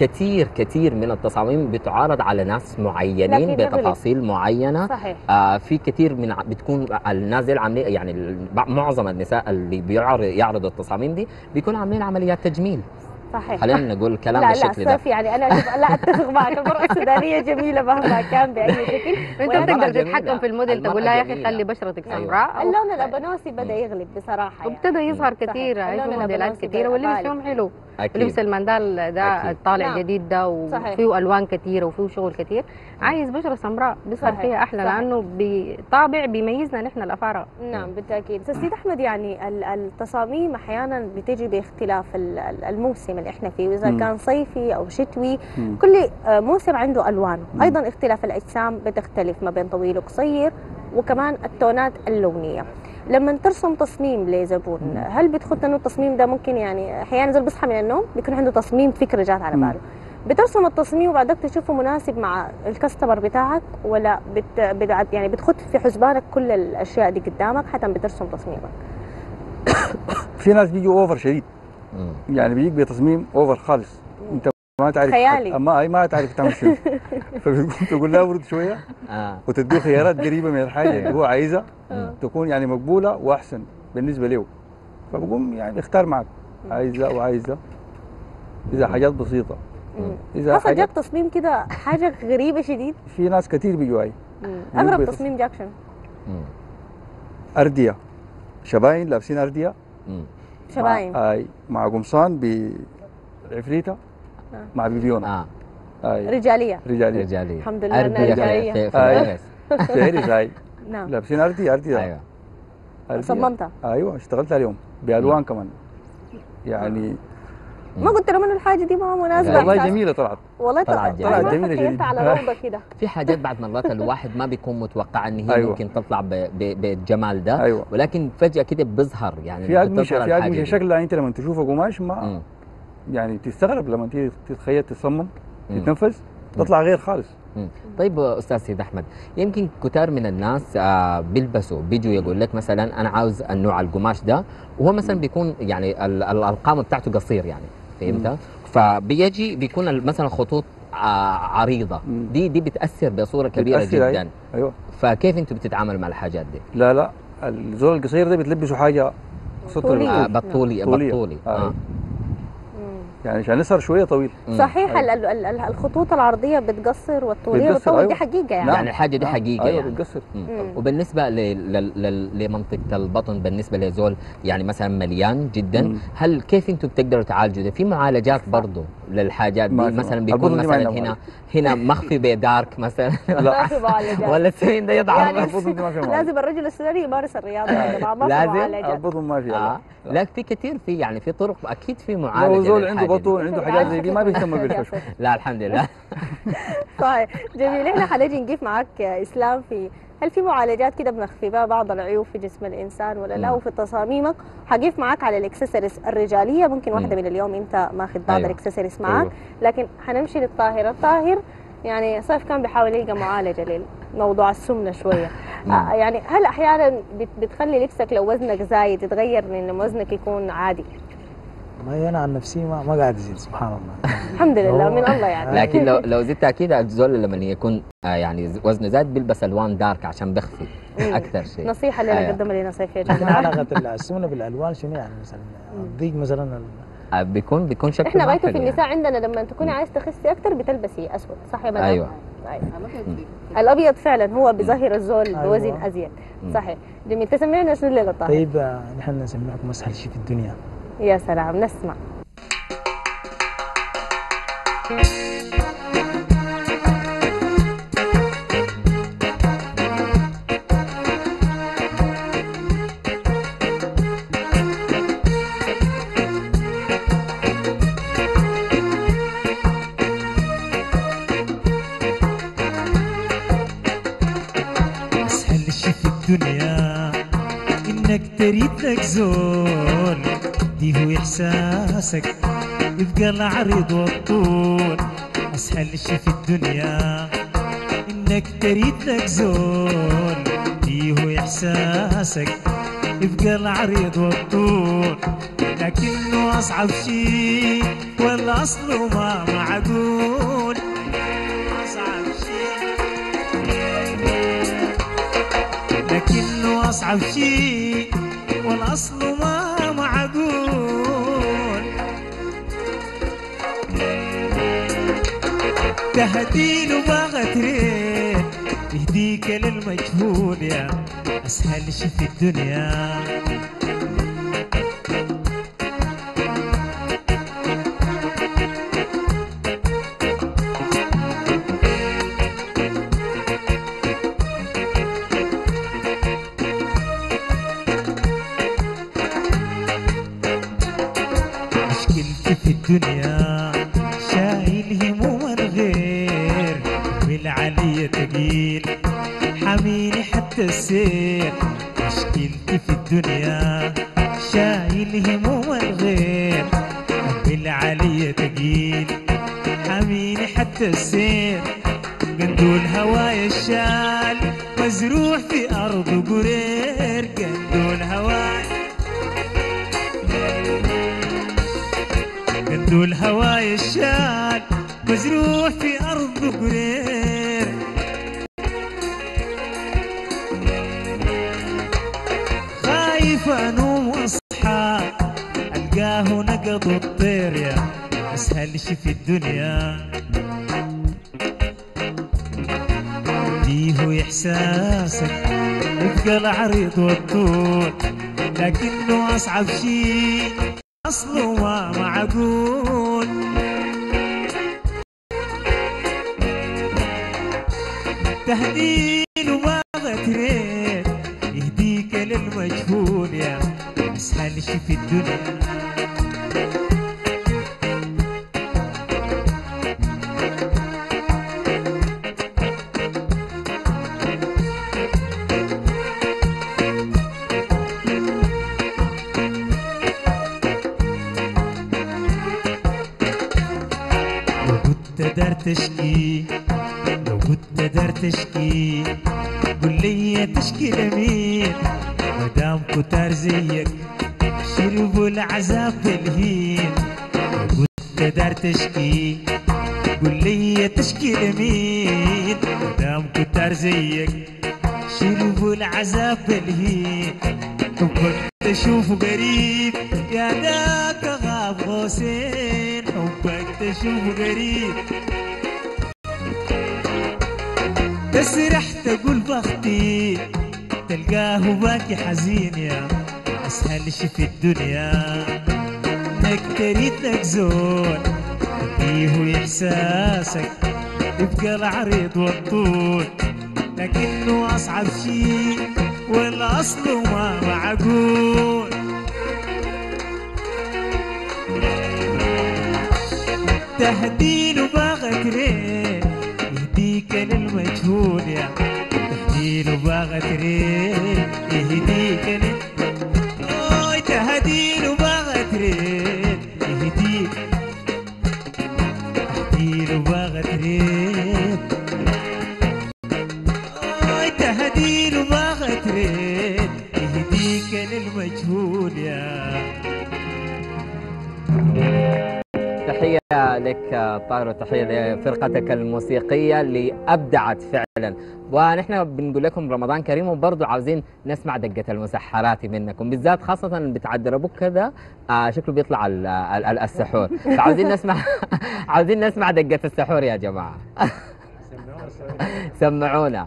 كثير من التصاميم بتعارض على ناس معينين بتفاصيل معينه. صحيح. في كثير من بتكون الناس دي عاملين يعني معظم النساء اللي يعرضوا التصاميم دي بيكونوا عاملين عمليات تجميل. صحيح. خلينا نقول الكلام بالشكل ده. لا يعني انا لا اتفق معك. المرأة السودانية جميلة مهما كان بأي شكل. انت بتقدر تتحكم في الموديل تقول لها يا اخي خلي بشرتك سمراء. اللون الابانوسي بدا يغلب بصراحة. وابتدى يظهر كثير. ايوه موديلات كثيرة واللي فيهم حلو. أكيد. لبس المندال ده أكيد. الطالع نعم. جديد ده صحيح. وفيه الوان كثيره وفيه شغل كثير، عايز بشره سمراء بيظهر صحيح. فيها احلى، صحيح. لانه بطابع بيميزنا نحن الافارقه. نعم بالتاكيد. استاذ سيد احمد، يعني التصاميم احيانا بتجي باختلاف الموسم اللي احنا فيه، واذا كان صيفي او شتوي كل موسم عنده الوانه، ايضا اختلاف الاجسام بتختلف ما بين طويل وقصير، وكمان التونات اللونيه. لما ترسم تصميم لزبون، هل بتخط انه التصميم ده ممكن، يعني احيانا زول بيصحى من النوم بيكون عنده تصميم، فكره جات على باله، بترسم التصميم وبعدك تشوفه مناسب مع الكاستمر بتاعك، ولا يعني بتخط في حسبانك كل الاشياء دي قدامك حتى بترسم تصميمك؟ في ناس بيجوا اوفر شديد، يعني بيجيك بتصميم اوفر خالص، انت ما تعرف خيالي. ما تعرف تعمل شنو. فتقول له ورد شويه وتديه خيارات قريبه من الحاجه اللي هو عايزها، تكون يعني مقبوله واحسن بالنسبه له، فبقوم يعني يختار معك عايزه وعايزه. اذا حاجات بسيطه، اذا حصل جاك تصميم كده حاجه غريبه شديد؟ في ناس كثير بيجوا هاي. اغرب تصميم جاك شنو؟ ارديه، شباين لابسين ارديه، شباين مع قمصان بعفريته مع بيبيونه. رجاليه الحمد لله انها رجاليه. في العرس. في عرس هاي نعم لابسين ارديه. ايوه صممتها. ايوه اشتغلت اليوم بالوان كمان، يعني ما قلت لهم انه الحاجه دي ما مناسبه؟ والله جميله طلعت. والله طلعت جميله جدا على روضه كده. في حاجات بعد مرات الواحد ما بيكون متوقع ان هي أيوة. ممكن تطلع بالجمال ده. أيوة. ولكن فجاه كده بيظهر، يعني في اقمشه شكلها انت لما تشوفها قماش ما يعني تستغرب، لما تيجي تتخيل تصمم تتنفذ تطلع غير خالص. طيب استاذ سيد احمد، يمكن كتار من الناس بيلبسوا بيجوا يقول لك مثلا انا عاوز النوع القماش ده، وهو مثلا بيكون يعني القامه بتاعته قصير، يعني فهمت؟ فبيجي بيكون مثلا خطوط عريضه، دي بتاثر بصوره كبيره جدا. ايوه. فكيف انتم بتتعاملوا مع الحاجات دي؟ لا الزول القصير ده بتلبسوا حاجه بطولي. يعني عشان يسهر شويه طويل. صحيح. الخطوط العرضيه بتقصر والطوليه بتطول. أيوة. دي حقيقه يعني. يعني الحاجه دي حقيقه. ايوه يعني بتقصر. وبالنسبه لمنطقه البطن، بالنسبه لزول يعني مثلا مليان جدا، هل كيف انتم بتقدروا تعالجوا ده؟ في معالجات برضه للحاجات دي، مثلا بيكون مثلا هنا مخفي بدارك مثلا ما في معالجات ولا السمين ده يضعف يعني بس. لازم الرجل السوداني يمارس الرياضه يا جماعه، ما في معالجات. البطن ما في. لا في كثير، في يعني في طرق اكيد، في معالجه. لو زول عنده بطن عنده حاجات زي دي ما بيهتم بالكشف. لا الحمد لله. طيب جميل. احنا حنجي نقيف معاك اسلام في هل في معالجات كده بنخفي بها بعض العيوب في جسم الانسان ولا لا؟ وفي تصاميمك حقيف معاك على الاكسسوارز الرجاليه، ممكن واحده من اليوم انت ماخذ بعض الاكسسوارز معاك. لكن حنمشي للطاهر. الطاهر يعني صيف كان بيحاول يلقى معالجه لموضوع السمنه شويه. يعني هل احيانا بتخلي لبسك لو وزنك زايد يتغير من وزنك يكون عادي؟ ما انا عن نفسي ما قاعد ازيد سبحان الله. الحمد لله من الله يعني. لكن لو زدت اكيد الزول لما يكون يعني وزنه زاد بيلبس الوان دارك عشان بيخفي اكثر شيء. نصيحه اللي قدمها لنا صيف يا لكن جماعه. علاقه السمنه بالالوان شنو يعني؟ مثلا الضيق مثلا بيكون شكله احنا غايته في يعني. النساء عندنا لما تكوني عايز تخسي اكثر بتلبسي اسود، صح يا مدام؟ ايوه. الابيض فعلا هو بيظهر الزول بوزن ازيد. صحيح. جميل. تسمعنا شنو الليله طاهر؟ طيب نحن نسمعكم اسهل شيء في الدنيا. يا سلام نسمع. أسهل شي في الدنيا إنك تريد لك زول دي هو إحساسك يبقى العريض والطول. أسهل شي في الدنيا إنك تريد لك زول دي هو إحساسك يبقى العريض والطول. لكنه أصعب شي والأصل ما معقول. أصعب شي لكنه أصعب شي والأصل ما معقول. تهدين وبغترين يهديك للمجهول يا أسهل شي في الدنيا. الدنيا شايل هموم الغير والعلية تقيل حميني حتى السير مشكلتي في الدنيا شايل هموم الغير والعلية تقيل حميني حتى السير قندول هواي الشال مزروع في أرض قرير قندول هواي قندول هواي الشال مزروع في أرض قرير خايف أنوم وأصحى ألقاه نقض الطير يا أسهل شي في الدنيا فيه إحساسك يبقى العريض والطول لكنه أصعب شيء أصله ما معقول تهديل وما غتريت يهديك للمجهول يا أسهل شي في الدنيا تشكي لو كنت دار تشكي قل لي تشكي لمين مدام كتار زيك شربوا العذاب بالهين لو كنت دار تشكي قل لي تشكي لمين مدام كتار زيك شربوا العذاب بالهين حبك تشوفه قريب يا ذاك غاب غوسين حبك تشوفه قريب تسرح تقول بختي تلقاه باكي حزين يا أسهل شي في الدنيا تكتريت لك زول فيه إحساسك يبقى العريض والطول لكنه أصعب شي ولا أصله ما معقول تهديله باغك ريت يهديك للمجهول يا تهديله باغك ريت يهديك اوي تهديله باغك ريت يهديك تهديله باغك ريت اوي تهديله باغك ريت يهديك للمجهول يا تحية لك طاهر وتحية لفرقتك الموسيقية اللي أبدعت فعلا. ونحن بنقول لكم رمضان كريم وبرضه عاوزين نسمع دقة المسحرات منكم بالذات خاصة بتاع الدربوك كذا شكله بيطلع السحور فعاوزين نسمع عاوزين نسمع دقة السحور يا جماعة. سمعونا.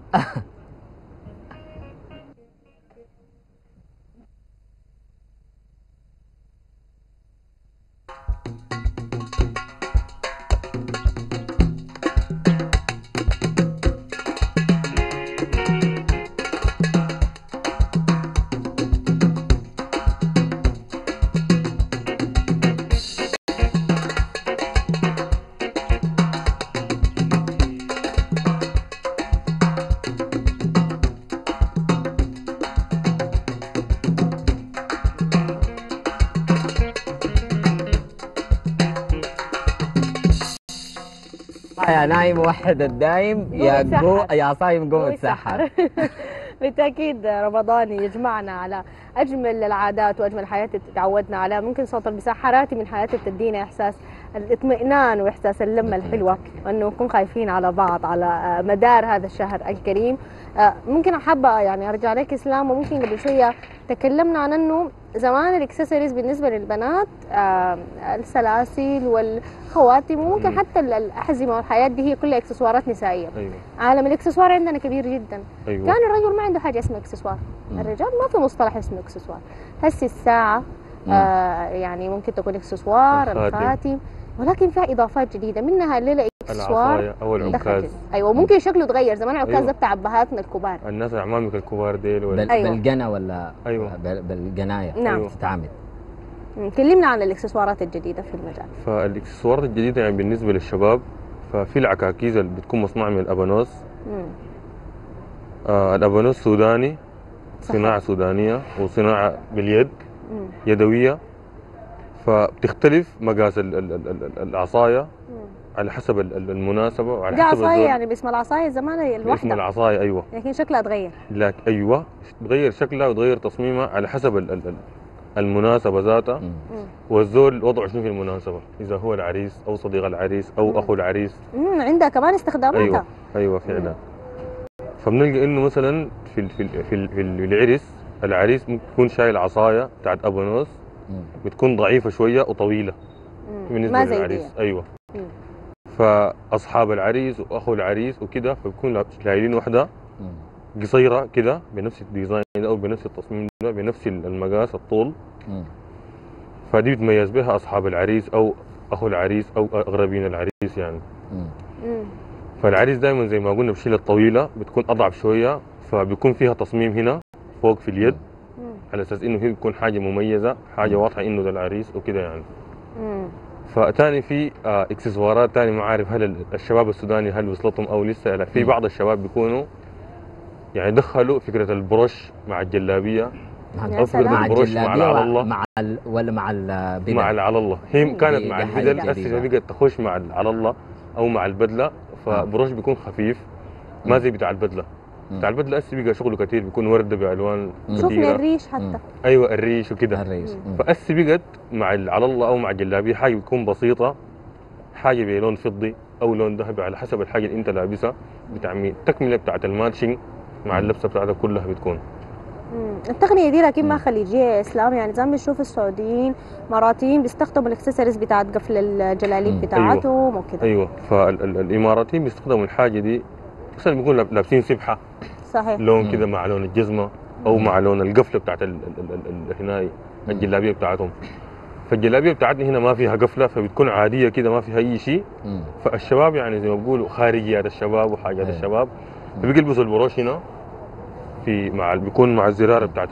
يا نايم وحد الدايم يا صايم قوم اتسحر. بالتأكيد رمضان يجمعنا على أجمل العادات وأجمل الحياة اللي تعودنا عليها. ممكن صوت المسحراتي من حياتي بتدينا إحساس الاطمئنان وإحساس اللمة الحلوة وأنه نكون خايفين على بعض على مدار هذا الشهر الكريم. ممكن أحب يعني أرجع لك إسلام. وممكن قبل شوية تكلمنا عن أنه زمان الاكسسوارز بالنسبة للبنات السلاسل والخواتم وممكن حتى الأحزمة والحياة دي هي كلها اكسسوارات نسائية. أيوة. عالم الاكسسوار عندنا كبير جدا. أيوة. كان الرجل ما عنده حاجة اسمها اكسسوار. الرجال ما في مصطلح اسمه اكسسوار. هسه الساعة يعني ممكن تكون اكسسوار الخاتم ولكن فيها إضافات جديدة منها الليلة اكسسوار او العكاز. ايوه ممكن شكله يتغير. زمان العكاز ده بتاع ابهاتنا الكبار الناس اعمامك الكبار ديل بالجنا ولا ايوه بالجنايه نعم. تتعامل كلمنا عن الاكسسوارات الجديده في المجال. فالاكسسوارات الجديده يعني بالنسبه للشباب، ففي العكاكيز اللي بتكون مصنوعه من الابانوس. الابانوس سوداني، صناعه سودانيه وصناعه باليد يدويه. فبتختلف مقاس العصايه على حسب المناسبه وعلى دي حسب عصايه يعني باسم العصايه زمان الوحده. اسم العصايه ايوه، لكن شكلها تغير. لكن ايوه تغير شكلها وتغير تصميمها على حسب المناسبه ذاتها، والزول وضعه شنو في المناسبه، اذا هو العريس او صديق العريس او اخو العريس. عندها كمان استخداماتها. ايوه فعلا. فبنلقى انه مثلا في العرس، العريس ممكن يكون شايل عصايه بتاعت ابانوس بتكون ضعيفه شويه وطويله بالنسبه للعريس. ايوه. فاصحاب العريس واخو العريس وكده فبيكون شايلين وحده قصيره كده بنفس الديزاين او بنفس التصميم ده بنفس المقاس الطول. فدي بتميز بها اصحاب العريس او اخو العريس او اقربين العريس يعني. فالعريس دائما زي ما قلنا بشيل الطويله بتكون اضعف شويه، فبيكون فيها تصميم هنا فوق في اليد على اساس انه هي بتكون حاجه مميزه، حاجه واضحه انه ده العريس وكده يعني. فتاني في اكسسوارات تاني، ما عارف هل الشباب السوداني هل وصلتهم او لسه. لا، في بعض الشباب بيكونوا يعني دخلوا فكره البروش مع الجلابيه او فكره البروش مع العلى الله ولا مع البدل. مع العلى الله. هي كانت مع البدل هسه بقت تخش مع العلى الله او مع البدله. فبروش بيكون خفيف ما زي بتاع البدله. بتاع البدله هسه بقى شغله كثير، بيكون ورده بالوان كثيره. شفنا الريش حتى. ايوه الريش وكده. الريش. فهسه بقت مع على الله او مع الجلابيه حاجه بتكون بسيطه، حاجه بلون فضي او لون ذهبي على حسب الحاجه اللي انت لابسها، بتعمل التكمله بتاعت الماتشنج مع اللبسه بتاعتها كلها بتكون. التقنيه دي لكن ما خليجيه يا اسلام، يعني زي ما بنشوف السعوديين مراتيين بيستخدموا الاكسسوارز بتاعت قفل الجلاليب بتاعتهم وكده. ايوه فالاماراتيين بيستخدموا الحاجه دي مثلا بيكونوا لابسين سبحه صحيح لون كده مع لون الجزمه او مع لون القفله بتاعت هنا الجلابيه بتاعتهم. فالجلابيه بتاعتنا هنا ما فيها قفله، فبتكون عاديه كده ما فيها اي شيء. فالشباب يعني زي ما بيقولوا خارجيات الشباب وحاجات الشباب، فبيجي يلبسوا البروش هنا في بيكون مع الزرار بتاعت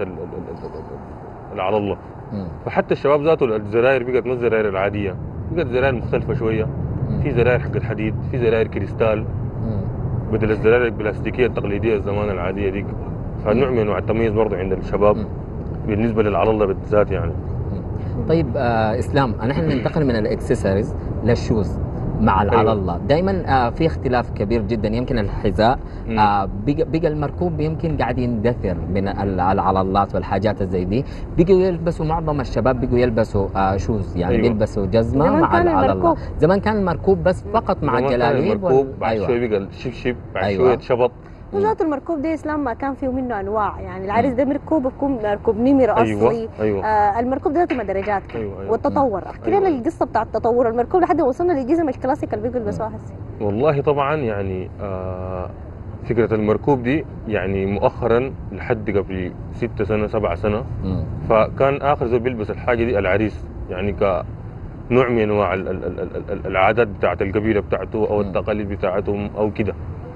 على الله. فحتى الشباب ذاته الزراير بقت ما الزراير العاديه، بقت زراير مختلفه شويه. في زراير حق الحديد، في زراير كريستال بدل الزراير البلاستيكيه التقليديه الزمان العاديه دي. فنوع من انواع التمييز برضه عند الشباب بالنسبه للعلى الله بالذات يعني. طيب اسلام، نحن ننتقل من الاكسسوارز للشوز مع على الله. دائما في اختلاف كبير جدا. يمكن الحذاء بقى المركوب يمكن قاعد يندثر من العلالات والحاجات زي دي. بقوا يلبسوا معظم الشباب بقوا يلبسوا شوز يعني. بيلبسوا جزمه مع على الله. زمان كان المركوب بس فقط مع الجلاليب. بعد شوي بقى الشبشب، بعد شويه شبط. وجات المركوب دي اسلام ما كان فيه منه انواع، يعني العريس ده مركوب بيكون مركوب نمر اصلي. المركوب ده درجات. والتطور احكي لنا القصه بتاع التطور المركوب لحد ما وصلنا للجزم الكلاسيك اللي بيقوا يلبسوها هسه. والله طبعا يعني فكره المركوب دي يعني مؤخرا لحد قبل 6 سنة 7 سنة. فكان اخر زول بيلبس الحاجه دي العريس، يعني كنوع من انواع العادات بتاعت القبيله بتاعته او التقاليد بتاعتهم او كده.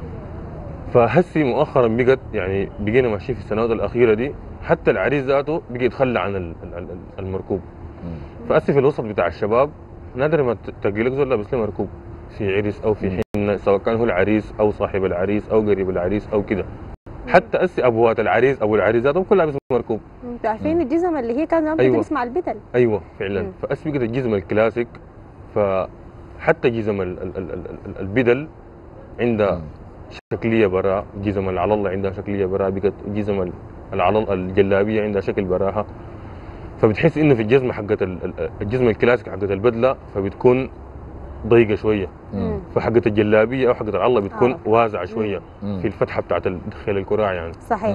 فهسي مؤخرا بقت يعني بقينا ماشيين في السنوات الاخيره دي حتى العريس ذاته بقى يتخلى عن المركوب. فهسي في الوسط بتاع الشباب نادر ما تلاقي لك زول لابس له مركوب في عرس او في حنه، سواء كان هو العريس او صاحب العريس او قريب العريس او كده. حتى هسي ابوات العريس او العريس ذاتهم كلها لابس مركوب. انتوا عارفين الجزم اللي هي كان زمان بتلبس مع البدل. ايوه فعلا. فهسي بقت الجزم الكلاسيك. فحتى جزم البدل عندها شكليه براء، جزم على الله عندها شكليه براء، بقت جزم الجلابيه عندها شكل براها. فبتحس انه في الجزمه حقت الجزمه الكلاسيك حقت البدله فبتكون ضيقه شويه. فحقت الجلابيه او حقت على الله بتكون واسعه شويه في الفتحه بتاعت دخل الكراع يعني. صحيح.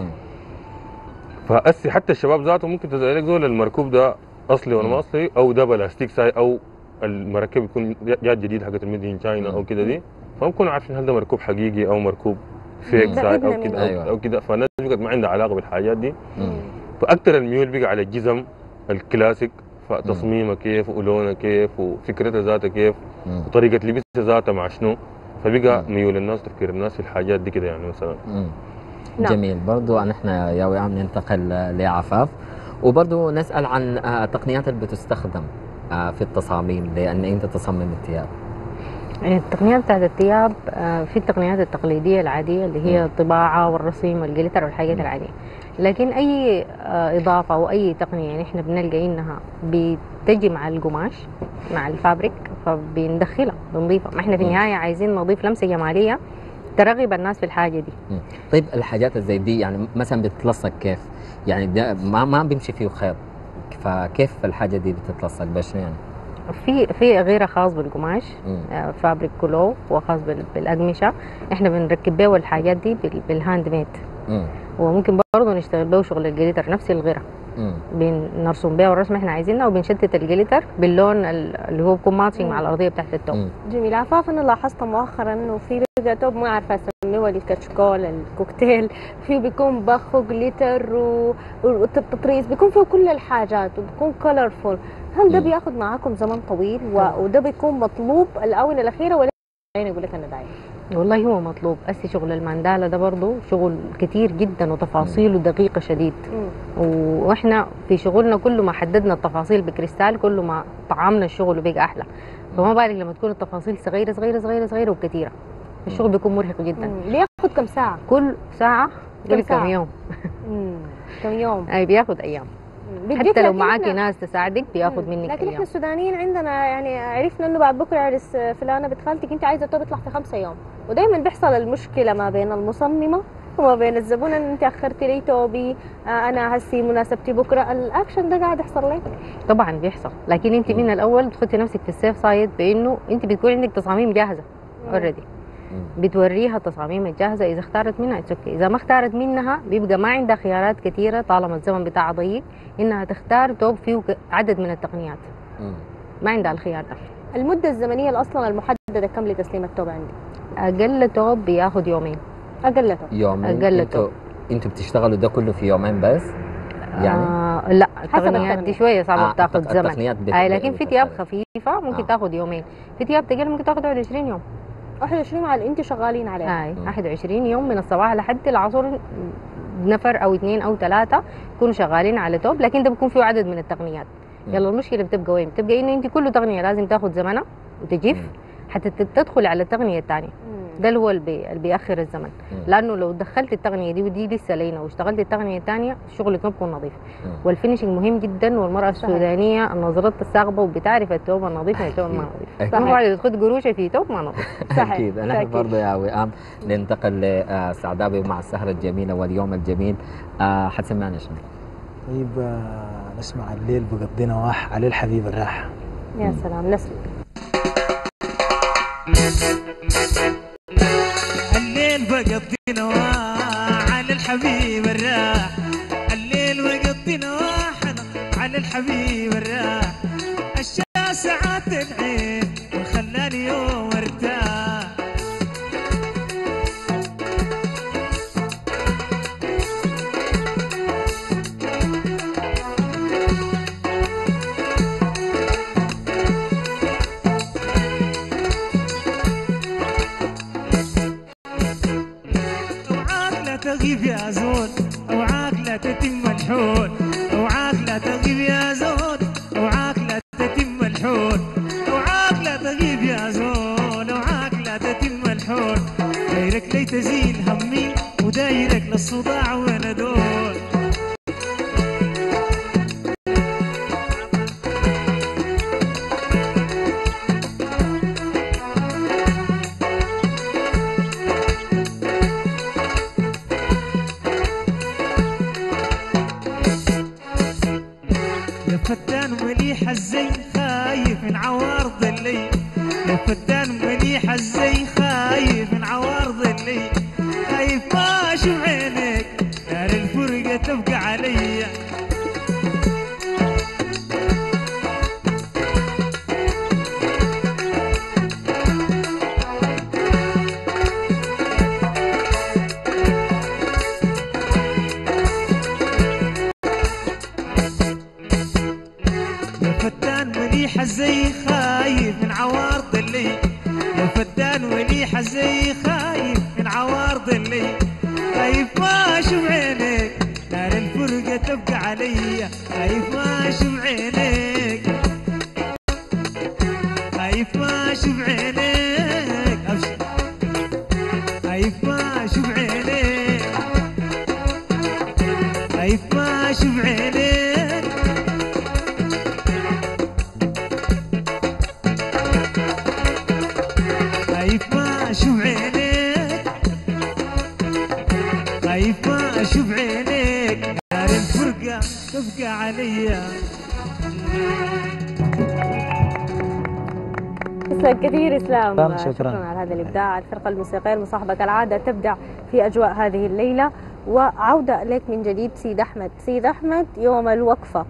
فاسي حتى الشباب ذاته ممكن تسالك زول المركوب ده اصلي ولا ما اصلي، او ده بلاستيك ساي، او المركب يكون جات جديد حقت الميدين تشاينا او كده دي. فما بكونوا عارفين هل ده مركوب حقيقي او مركوب فيك سايد او كده او كده. فالناس بقت ما عندها علاقه بالحاجات دي. فاكثر الميول بقى على الجزم الكلاسيك، فتصميمها كيف ولونها كيف وفكرتها ذاتها كيف وطريقه لبسها ذاتها مع شنو. فبقى ميول الناس تفكير الناس في الحاجات دي كده يعني مثلا. جميل. برضو نحن يا وئام ننتقل لعفاف، وبرضه نسال عن التقنيات اللي بتستخدم في التصاميم، لان انت تصمم الثياب. التقنيات بتاعت الثياب في التقنيات التقليديه العاديه اللي هي الطباعه والرسم والجليتر والحاجات العاديه، لكن اي اضافه او اي تقنيه نحن بنلقى انها بتجي مع القماش مع الفابريك فبندخلها بنضيفها. ما احنا في النهايه عايزين نضيف لمسه جماليه ترغب الناس في الحاجه دي. طيب الحاجات زي دي يعني مثلا بتتلصق كيف؟ يعني ده ما بيمشي فيه خيط، فكيف الحاجه دي بتتلصق باش يعني؟ في غيره خاص بالقماش فابريك كلو وخاص بالاقمشه، احنا بنركب بيه الحاجات دي بالهاند ميد. وممكن برضه نشتغل بيه شغل الجليتر نفس الغيره، بنرسم بيه الرسمه احنا عايزينها وبنشتت الجليتر باللون اللي هو بيكون ماتشنج مع الارضيه بتاعت التوب. جميل. عفاف انا لاحظت مؤخرا انه في بقى توب ما عارفه اسميه الكاتشكول الكوكتيل، فيه بيكون بخ وجليتر وتطريز، بيكون فيه كل الحاجات وبيكون كولرفول. هل ده بياخد معاكم زمن طويل وده بيكون مطلوب الاونه الاخيره ولا يقول لك انا دايما؟ والله هو مطلوب. شغل الماندالا ده برضه شغل كتير جدا وتفاصيله دقيقه شديد. واحنا في شغلنا كل ما حددنا التفاصيل بكريستال كل ما طعمنا الشغل وبقى احلى. فما بالك لما تكون التفاصيل صغيره صغيره صغيره صغيره وكثيره، الشغل بيكون مرهق جدا. بياخد كم ساعه؟ كل ساعه كم يوم. كم يوم؟ اي بياخد ايام. حتى لو معاكي ناس تساعدك بياخد منك لكن ايام. احنا السودانيين عندنا يعني عرفنا انه بعد بكره عرس فلانه بنت خالتك انت عايزه توب يطلع في 5 يوم، ودائما بيحصل المشكله ما بين المصممه وما بين الزبون ان انت اخرتي لي توبي، انا هسي مناسبتي بكره. الاكشن ده قاعد يحصل لك؟ طبعا بيحصل، لكن انت من الاول تحطي نفسك في السيف سايد بانه انت بتكون عندك تصاميم جاهزه اوريدي، بتوريها التصاميم الجاهزه. اذا اختارت منها اوكي، اذا ما اختارت منها بيبقى ما عندها خيارات كثيره طالما الزمن بتاعها ضيق انها تختار توب فيه عدد من التقنيات. ما عندها الخيار ده. المده الزمنيه اصلا المحدده كم لتسليم التوب عندي؟ اقل توب بياخذ يومين. اقل توب يومين؟ اقل توب. انتوا بتشتغلوا ده كله في يومين بس؟ يعني لا التقنيات دي شويه صعبه بتاخذ زمن. لكن في ثياب خفيفه ممكن تاخذ يومين، في ثياب ثقيله ممكن تاخذ 21 يوم. 21 على انتوا شغالين عليه؟ 21 يوم من الصباح لحد العصر، نفر او 2 أو 3 يكونوا شغالين على توب، لكن ده بيكون فيه عدد من التقنيات. يلا المشكله بتبقى وين؟ بتبقى انه انت كل تقنيه لازم تاخذ زمنها وتجف حتى تدخل على التقنيه الثانيه. ده اللي هو اللي بيأخر الزمن، لانه لو دخلت التقنيه دي ودي لسه لينا واشتغلت التقنيه الثانيه شغلك ما بيكون نظيف. والفينشنج مهم جدا، والمراه السودانيه نظرتها الثاقبه وبتعرف التوب النظيف من التوب ما نظيف. ما بعد تاخذ قروشه في توب ما نظيف. اكيد. نحن برضه يا وئام ننتقل لسعداوي مع السهره الجميله واليوم الجميل. حتسمعنا شنو؟ طيب نسمع الليل بقضي نواح على الحبيب الراح. يا سلام نسمع. الليل بقضي نواح على الحبيب الراح، الليل بقضي نواح على الحبيب الراح، الشا ساعات العين وخلاني يوم ارتاح. تغيب يا زود اوعاك لا تتم الحول، اوعاك لا تغيب يا زود اوعاك لا تتم الحول، اوعاك لا تغيب يا زود اوعاك لا تتم الحول، دايرك لي تزيل همي ودايرك للصداع وانا دول. فتان مليح الزي خايف من عوارض الليل، يا فتان مليح الزي خايف من عوارض الليل، خايف ما اشوف عينك نار الفرقة تبقى عليا. الزي خايف من عوارض الليل، يا فتان وليح الزي خايف من عوارض الليل، خايف ما اشوف عينك نار الفرقة العادة تبقى عليا خايف ما اشوف عينيك خايف ما اشوف عينيك ابشر خايف ما اشوف عينيك خايف ما اشوف عينيك خايف ما اشوف عينيك خايف ما اشوف عينيك نار الفرقة تبقى عليا. تسلم كثير اسلام، شكرا على هذا الابداع. الفرقه الموسيقيه المصاحبه كالعاده تبدع في اجواء هذه الليله. وعوده لك من جديد سيد احمد. سيد احمد، يوم الوقفه.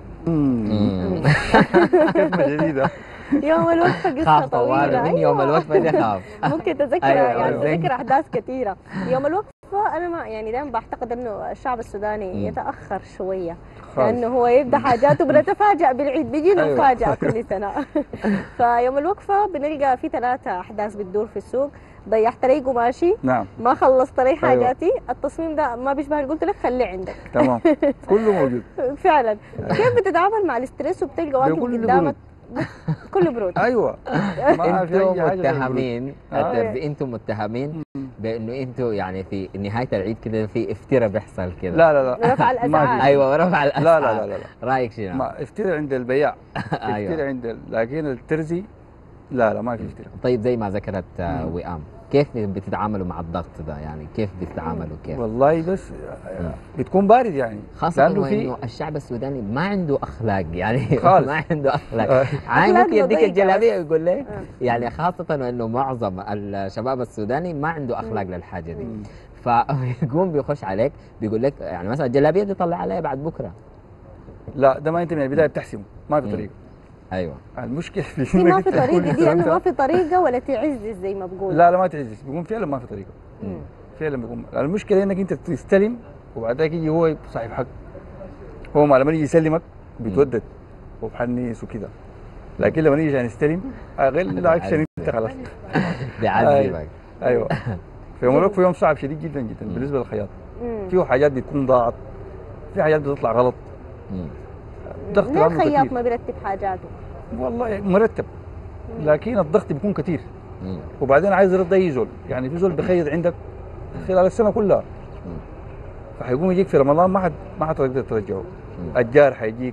كلمة جديدة. يوم الوقفه قصه خاف طويله. طوال من يوم الوقفه دي خاف. ممكن تذكر أيوة، يعني أيوة. تذكر احداث كثيره. يوم الوقفه انا ما يعني دائما بعتقد انه الشعب السوداني يتاخر شويه، لانه هو يبدا حاجاته بنتفاجئ بالعيد، بيجي له مفاجاه كل سنه. فيوم الوقفه بنلقى في 3 احداث بتدور في السوق. ضيعت طريق وماشي، نعم، ما خلصت طريق حاجاتي. التصميم ده ما بيشبه اللي قلت لك خليه عندك. تمام، كله موجود. فعلا. كيف بتتعامل مع الاسترس وبتلقى واقف بكل قدامك كله برود؟ ايوه، ما في انتم اي حاجه متهمين انتم متهمين بانه انتم يعني في نهايه العيد كده في افتراء بيحصل كده. لا لا لا، رفع الاسعار. ايوه، ورفع الاسعار. لا لا لا لا، رايك شنو؟ ما افتراء عند البياع. أيوة. افتراء عند لكن الترزي لا لا، ما في افتراء. طيب زي ما ذكرت وئام، كيف بتتعاملوا مع الضغط ده؟ يعني كيف بتتعاملوا كيف؟ والله بس بتكون بارد يعني، خاصة لأنه انه الشعب السوداني ما عنده اخلاق يعني خالص. ما عنده اخلاق. عايزك يديك نظيفة. الجلابيه ويقول لك يعني، خاصة انه معظم الشباب السوداني ما عنده اخلاق للحاجة دي. فيقوم بيخش عليك بيقول لك يعني مثلا الجلابيه دي طلع عليها بعد بكره. لا، ده ما انت من البدايه بتحسمه، ما في طريقه. ايوه، المشكله في ما في طريقه دي، انه ما في طريقه ولا تعزز زي ما بقول. لا لا، ما تعزز، بيكون فعلا ما في طريقه. فعلا بيكون المشكله انك انت تستلم وبعد ذاك يجي هو صاحب حق. هو لما يجي يسلمك بيتودد وبحنيس وكده، لكن لما يجي عشان يستلم اقل اكشن انت خلاص بيعذبك. ايوه. في يوم الوقفه يوم صعب شديد جدا جدا بالنسبه للخياط. فيه حاجات بتكون ضاعت، في حاجات بتطلع غلط. ضغط ليه الخياط ما بيرتب حاجاته؟ والله مرتب، لكن الضغط بيكون كثير. وبعدين عايز يرد اي زول، يعني في زول بيخيط عندك خلال السنه كلها، فحيقوم يجيك في رمضان ما حتقدر ترجعه. الجار حيجيك،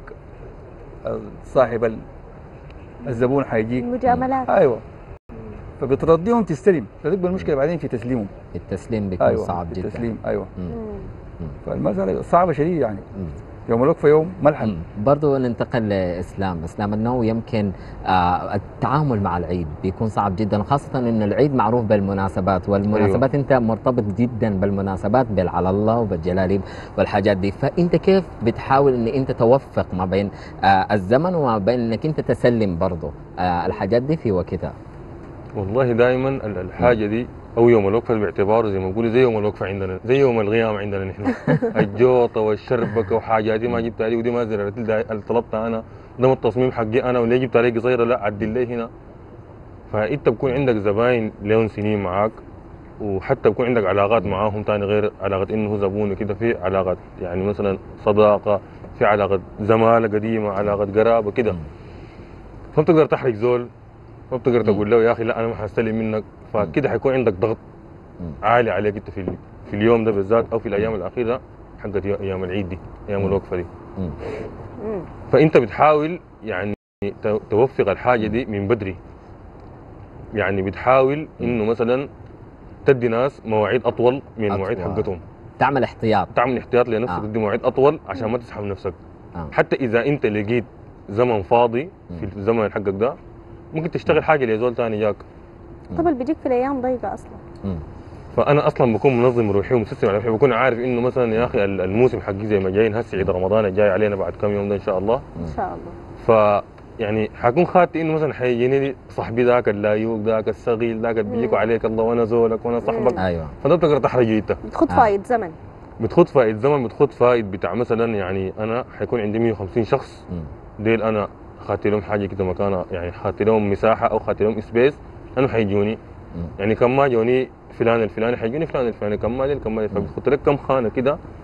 صاحب الزبون حيجيك، المجاملات. ايوه، فبترديهم تستلم، فتبقى المشكله بعدين في تسليمهم. التسليم بيكون أيوة، صعب جدا. التسليم ايوه. فالمساله صعبه شديد يعني. يوم الوقفه يوم ملحم. برضه ننتقل لاسلام. اسلام انه يمكن التعامل مع العيد بيكون صعب جدا، وخاصه انه العيد معروف بالمناسبات، والمناسبات انت مرتبط جدا بالمناسبات بالعلى الله وبالجلاليب والحاجات دي. فانت كيف بتحاول ان انت توفق ما بين الزمن وما بين انك انت تسلم برضه الحاجات دي في وقتها؟ والله دائما الحاجه دي او يوم الوقفه باعتباره زي ما بقولوا زي يوم الوقفه عندنا، زي يوم الغيام عندنا نحن. الجوطه والشربكه وحاجاتي ما جبتها لي، ودي ما زرعت اللي طلبتها انا، ده التصميم حقي انا، واللي جبتها لي قصيره لا عدل لي هنا. فانت بكون عندك زباين لهم سنين معاك، وحتى بكون عندك علاقات معاهم ثاني غير علاقه انه هو زبون وكده، في علاقات يعني مثلا صداقه، في علاقه زماله قديمه، علاقه قرابه كده. فما بتقدر تحرج زول، ما بتقدر تقول له يا اخي لا انا ما حستلم منك. فكده حيكون عندك ضغط عالي عليك انت في اليوم ده بالذات، او في الايام الاخيره حقت ايام العيد دي، ايام الوقفه دي. فانت بتحاول يعني توفق الحاجه دي من بدري، يعني بتحاول انه مثلا تدي ناس مواعيد اطول من المواعيد حقتهم، تعمل احتياط لنفسك. تدي مواعيد اطول عشان ما تسحب نفسك. حتى اذا انت لقيت زمن فاضي في الزمن حقك ده، ممكن تشتغل حاجه لزول ثاني جاك. طبعا بيجيك في الايام ضيقه اصلا. فانا اصلا بكون منظم روحي ومسيستم على روحي، بكون عارف انه مثلا يا اخي الموسم حقي زي ما جايين هسه عيد رمضان الجاي علينا بعد كم يوم ده ان شاء الله. ان شاء الله. ف يعني حكون خاطي انه مثلا حيجيني صاحبي ذاك اللايوق ذاك الصغير ذاك اللي بيجيكوا عليك الله وانا زولك وانا صاحبك. ايوه. فده بتقدر تحرجه انت. بتخد فايد زمن. بتخد فايد زمن، بتخد فايد بتاع مثلا يعني انا حيكون عندي 150 شخص ديل انا خاطي لهم حاجه كده مكانها، يعني خاطي لهم مساحه او خاطي لهم سبيس انه حيجوني. يعني كم ما جوني فلان الفلاني حيجوني فلان الفلاني، كم ما فبتخط لك كم خانه كده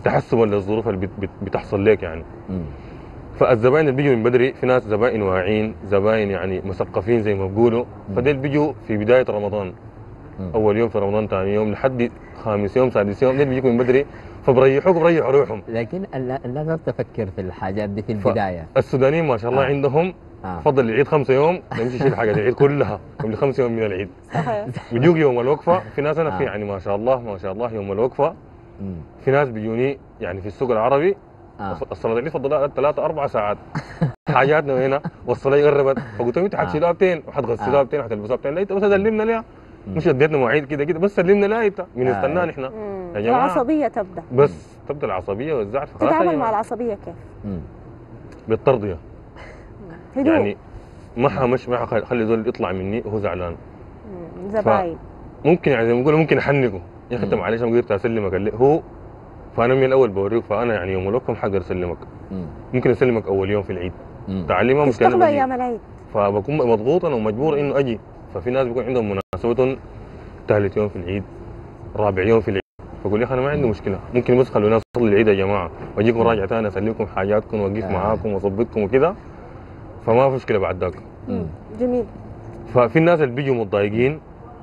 تحسبا للظروف اللي بتحصل لك يعني. فالزباين اللي بيجوا من بدري في ناس زباين واعيين، زباين يعني مثقفين زي ما بيقولوا، فديل بيجوا في بدايه رمضان، اول يوم في رمضان، ثاني يوم لحد خامس يوم سادس يوم، ديل بيجوا من بدري فبريحوك بريحوا روحهم. لكن الناس ما بتفكر في الحاجات دي في البدايه. السودانيين ما شاء الله عندهم فضل العيد 5 يوم يمشي يشيل حاجه العيد كلها قبل 5 يوم من العيد. صحيح. بيجوك يوم الوقفه، في ناس انا في يعني ما شاء الله ما شاء الله يوم الوقفه في ناس بيجوني يعني في السوق العربي الصلاه العيد فضلها 3-4 ساعات. حاجاتنا هنا والصلاه قربت، فقلت لهم انتوا حتشيلوها بتين وحتغسلوها بتين وحتلبسوها بتين، لا انت بس سلمنا ليها، مش اديتنا مواعيد كده كده، بس سلمنا لها انت من استنانا احنا يا جماعه. العصبيه تبدا، بس تبدا العصبيه والزعل. تتعامل مع العصبيه كيف؟ بالترضيه. هدوء يعني مش خلي زول يطلع مني وهو زعلان. زباين ممكن يعني زي ما بيقولوا ممكن احنقه، يا اخي انت معلش ما قدرت اسلمك هو، فانا من الاول بوريك، فانا يعني يوم الوقفه ما حقدر اسلمك. ممكن اسلمك اول يوم في العيد، تعليم ما مشكله. تشتغلوا ايام العيد فبكون مضغوط انا ومجبور انه اجي. ففي ناس بيكون عندهم مناسبتهم ثالث يوم في العيد، رابع يوم في العيد، فقول يا اخي انا ما عندي مشكله، ممكن بس خلونا نصلي العيد يا جماعه واجيكم راجع ثاني اسلمكم حاجاتكم واقف معاكم واظبطكم وكذا، فما في مشكله بعد ذاك. جميل. ففي الناس اللي بيجوا متضايقين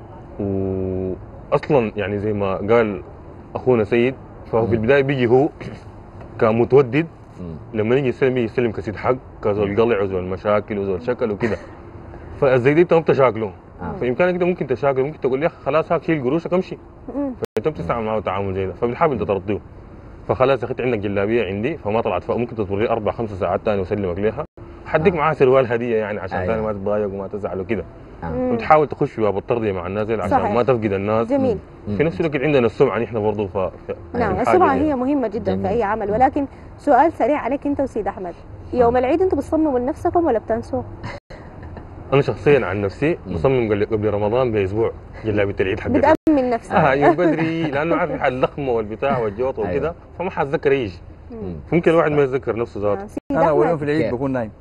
واصلا يعني زي ما قال اخونا سيد، فهو في البدايه بيجي هو كمتودد، لما يجي يستلم كسيد حق، كزول قلع وزول مشاكل وزول شكل وكذا، فالزي دي انت ما بتشاكله. فامكانك انت ممكن تشاكل، ممكن تقول يا اخي خلاص هاك شيل قروشك امشي، فانت بتتعامل معه تعامل زي ده، فبتحاول ترضيه. فخلاص يا اخي عندك جلابيه عندي فما طلعت، فممكن تضطري 4-5 ساعات ثاني واسلمك ليها، حديك معاه سروال هديه يعني عشان ثاني ما تتضايق وما تزعل وكذا. وتحاول تخش في باب الترضيه مع الناس عشان ما تفقد الناس. جميل. في نفس الوقت عندنا السمعه نحن برضه نعم السمعه هي مهمه جدا في اي عمل. ولكن سؤال سريع عليك انت وسيد احمد، يوم العيد انتم بتصمموا لنفسكم ولا بتنسوه؟ انا شخصيا عن نفسي بصمم قبل رمضان باسبوع جلابيه العيد حقتي، بتامن نفسك. يوم بدري لانه عارف اللخمه والبتاع والجوط وكذا، فما حتذكر يجي. ممكن الواحد ما يتذكر نفسه ذاته. انا اول يوم في العيد بكون نايم.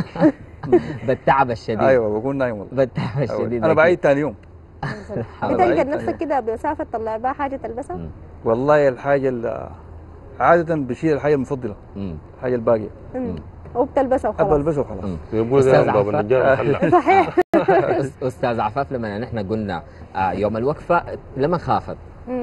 بالتعب الشديد. ايوه بكون نايم والله. بالتعب الشديد. انا بعيد ثاني يوم. بتلقى نفسك كده بمسافه تطلع بها حاجه تلبسها؟ والله الحاجه عاده بشيل الحاجه المفضله، الحاجه الباقيه وبتلبسها وخلاص. بلبسها وخلاص. يقول زي باب النجار. صحيح. استاذ عفاف، لما نحن قلنا يوم الوقفه لما خافت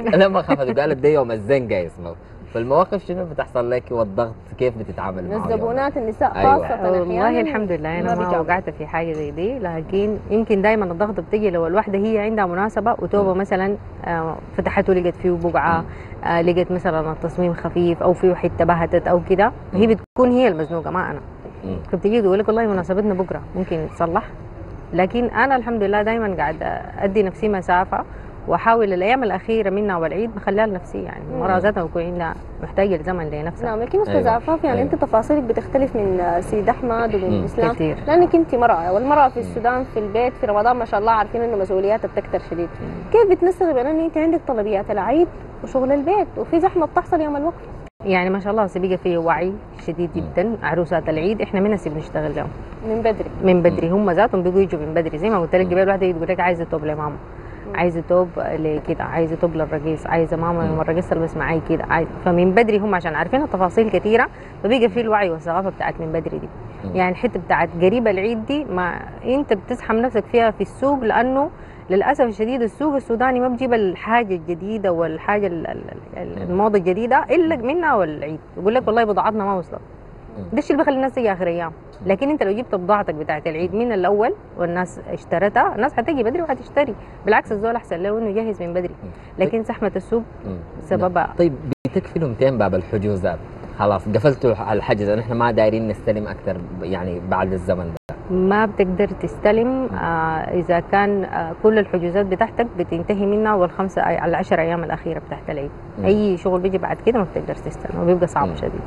وقالت ده يوم الزنقه اسمه، فالمواقف شنو بتحصل لك والضغط كيف بتتعامل معه؟ الزبونات النساء خاصه والله الحمد لله انا ما وقعت في حاجه زي دي، لكن يمكن دائما الضغط بتجي لو الواحده هي عندها مناسبه وتوبه مثلا فتحته لقت فيه بقعه، لقت مثلا التصميم خفيف او فيه حته بهتت او كده، هي بتكون هي المزنوقه ما انا. فبتجي تقول لك والله مناسبتنا بكره ممكن يتصلح، لكن انا الحمد لله دائما قاعد ادي نفسي مسافه واحاول الايام الاخيره منها والعيد بخليها لنفسي. يعني المراه ذاتها بيكون عندها محتاجه الزمن لنفسها. نعم. لكن استاذ عفاف يعني انت تفاصيلك بتختلف من سيد احمد ومن الاسلام كتير. لانك انت مراه، والمراه في السودان في البيت في رمضان ما شاء الله عارفين انه مسؤولياتها بتكتر شديد. كيف بتنسقي بين ان انت عندك طلبيات العيد وشغل البيت وفي زحمه بتحصل يوم الوقفه؟ يعني ما شاء الله بقى في وعي شديد جدا. عروسات العيد احنا من نسيب نشتغل لهم من بدري هم ذاتهم بيجوا يجوا من بدري. زي ما قلت لك قبل واحده تقول لك عايزه توب لماما، عايزه توب لكده، عايزه توب للرقيص، عايزه ماما يوم الرقيص تلبس معي كده، فمن بدري هم عشان عارفين التفاصيل كثيره فبيجي في الوعي والثقافه بتاعت من بدري دي. يعني الحته بتاعت قريبه العيد دي ما انت بتزحم نفسك فيها في السوق، لانه للاسف الشديد السوق السوداني ما بيجيب الحاجه الجديده والحاجه الموضه الجديده الا منها والعيد. يقول لك والله بضاعتنا ما وصلت، ده الشيء اللي بيخلي الناس تيجي اخر ايام. لكن انت لو جبت بضاعتك بتاعت العيد من الاول والناس اشترتها، الناس حتيجي بدري وحتشتري. بالعكس الزول احسن له انه يجهز من بدري، لكن زحمه السوق سببها. طيب بتقفلوا 200 باب الحجوزات، خلاص قفلتوا الحجز، نحن ما دايرين نستلم اكثر يعني بعد الزمن ده. ما بتقدر تستلم اذا كان كل الحجوزات بتاعتك بتنتهي منها على 10 ايام الاخيره بتاعت العيد. اي شغل بيجي بعد كده ما بتقدر تستلم وبيبقى صعب شديد.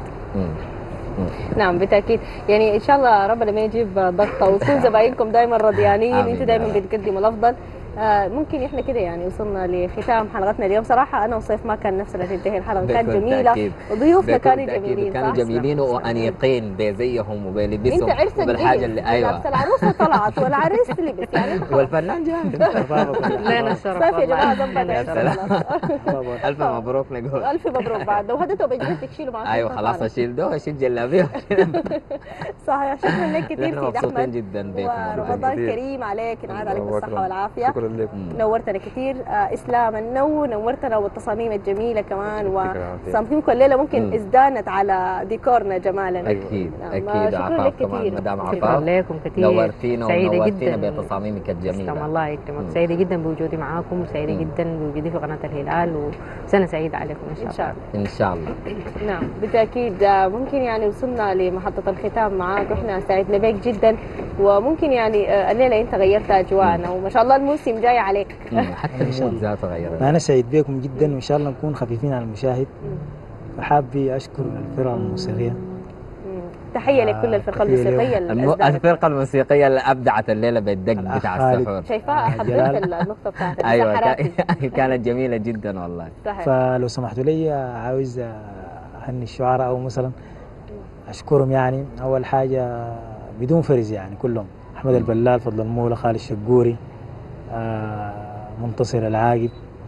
نعم بالتاكيد. يعني ان شاء الله ربنا ما يجيب ضغطه ويكون زباينكم دائما رضيانين، انتم دائما بتقدموا الافضل. ممكن احنا كده يعني وصلنا لختام حلقتنا اليوم. صراحه انا وصيف ما كان نفسنا تنتهي الحلقه، كانت جميله وضيوفنا كانوا جميلين، كانوا جميلين وانيقين بزيهم وبلبسهم انت عرست وبالحاجه اللي ايوه لابسه العروسه طلعت والعريس لبس يعني والفنان جاهز. لنا الشرف صيف يا جماعه والله. ظبط. الف مبروك نقول. الف مبروك بعد لو هديته بجلدك شيلوا معاه. ايوه خلاص اشيل ده واشيل جلابيه. صحيح. شكرا لك كثير نحن سيد مبسوطين احمد جدا بكم. ورمضان كثير. كريم عليك، ينعاد عليك الله بالصحه أكرم. والعافيه. شكرا لكم. نورتنا كثير. اسلام النو نورتنا والتصاميم الجميله كمان، العافية. وتصاميمكم الليله ممكن ازدانت على ديكورنا جمالا. اكيد نعم. اكيد. شكرا عفاف لك كمان كثير. مدام شكرا عفاف لكم كثير. نورتينا سعيدة ونورتينا جدا بتصاميمك تسلم الجميله. الله يكرمك. سعيدة جدا بوجودي معاكم، وسعيدة جدا بوجودي في قناة الهلال، وسنة سعيدة عليكم إن شاء الله. ان شاء الله. نعم بالتاكيد. ممكن يعني وصلنا لمحطه الختام معاك، واحنا سعدنا بك جدا، وممكن يعني الليله انت غيرت اجواءنا وما شاء الله الموسم جاي عليك. حتى المود ذاته غير. أنا سعيد بكم جدا، وإن شاء الله نكون خفيفين على المشاهد. فحابي أشكر الفرقة الموسيقية. تحيه لكل الفرقه الموسيقيه الفرقه الموسيقيه اللي ابدعت الليله بالدق بتاع السحور. شايفاها حضرت النقطه بتاعتك. ايوه كانت جميله جدا والله. صحيح. فلو سمحتوا لي عاوز أهني الشعراء أو مثلا أشكرهم. يعني أول حاجة بدون فرز يعني كلهم: أحمد البلال، فضل المولى، خالد الشقوري، منتصر العاقب.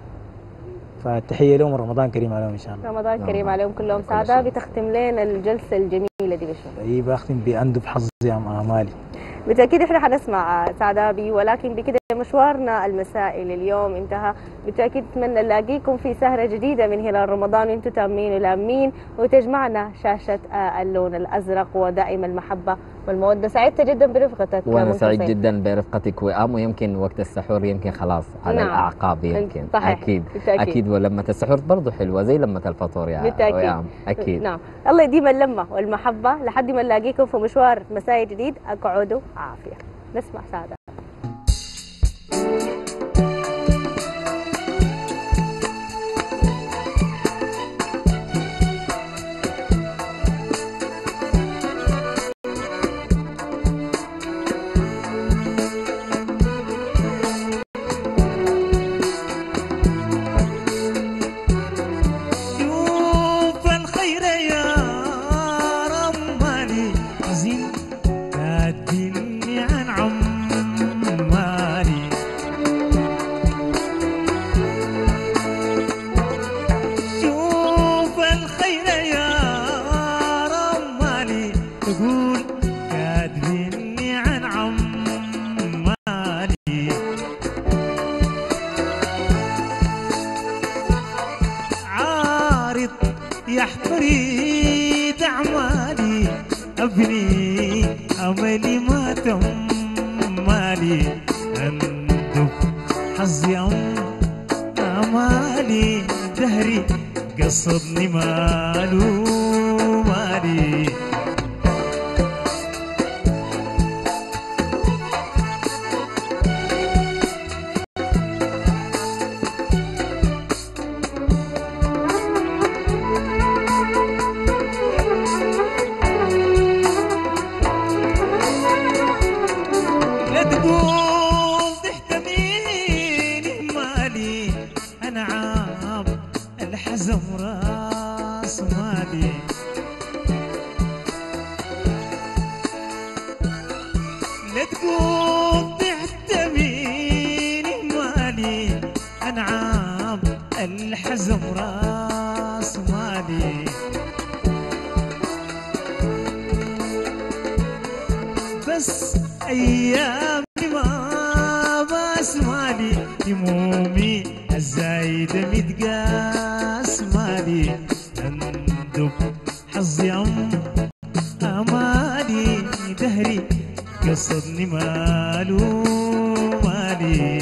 فالتحية لهم ورمضان كريم عليهم إن شاء الله. رمضان كريم عليهم كلهم. سعداء بتختم لنا الجلسة الجميلة دي بشو؟ أي بختم بأندب حظي أم آمالي. بالتأكيد احنا حنسمع سعداء ولكن بكده مشوارنا المسائي لليوم انتهى. بالتأكيد نتمنى نلاقيكم في سهرة جديدة من هلال رمضان وانتم تامين ولامين، وتجمعنا شاشة اللون الأزرق ودائما المحبة والمودة. سعدت جدا برفقتك. وانا سعيد جدا برفقتك وام، ويمكن وقت السحور يمكن خلاص على نعم. الاعقاب يمكن. صحيح. اكيد بالتأكيد. اكيد. ولمة السحور برضه حلوه زي لمة الفطور يا بالتأكيد. ويام. اكيد. نعم. الله يديم اللمة والمحبة لحد ما نلاقيكم في مشوار مسائي جديد. اقعدوا عافية. نسمع سعادة. شوف الخير يا رمالي زين تدلني عن عمالي. شوف الخير يا رمالي تقول كاتبني عن عمالي. عارض يحتريد أعمالي أبني أملي ما تمالي. أندب حظي أمالي دهري قصدني مالو مالي. لا تقول تحتميني مالي أنا عام الحزم راس مالي. لا تقول تحتميني مالي أنا عام الحزم راس مالي. بس أيامي ما بسمالي همومي الزايدة متقاس مالي. أندب حظي أمالي دهري قصدني مالو مالي.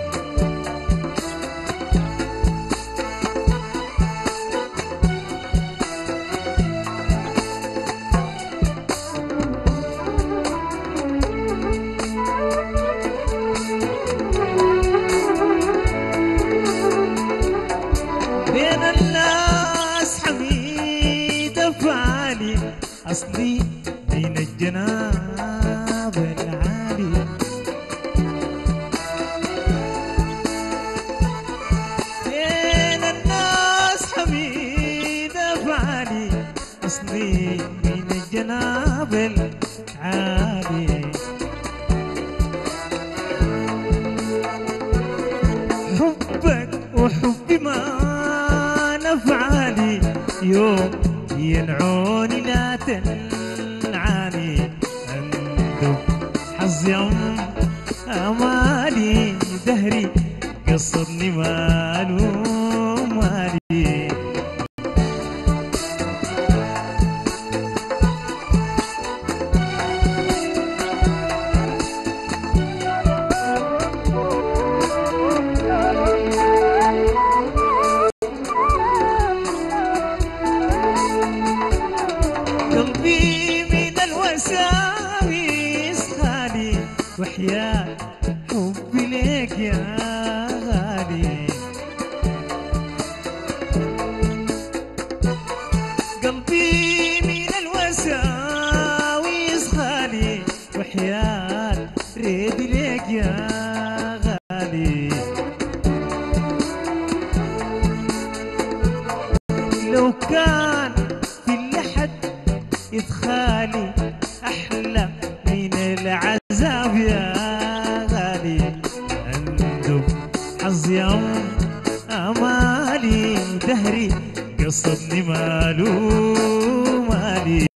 بين الناس حميد أفعالي أصلي بين الجناب العالي. حبي ما نفعاني يوم ينعوني لا تنعاني اندب حظ يوم امالي دهري قصدني مالو مالي قلبي من الوساويس خالي وحياة حبي ليك يا غالي قلبي من الوساويس خالي وحياة ريدي ليك يا غالي لو كان في اللحد إدخالي أحلى من العذاب يا غالي أندب حظ يوم أمالي دهري قصدني مالو مالي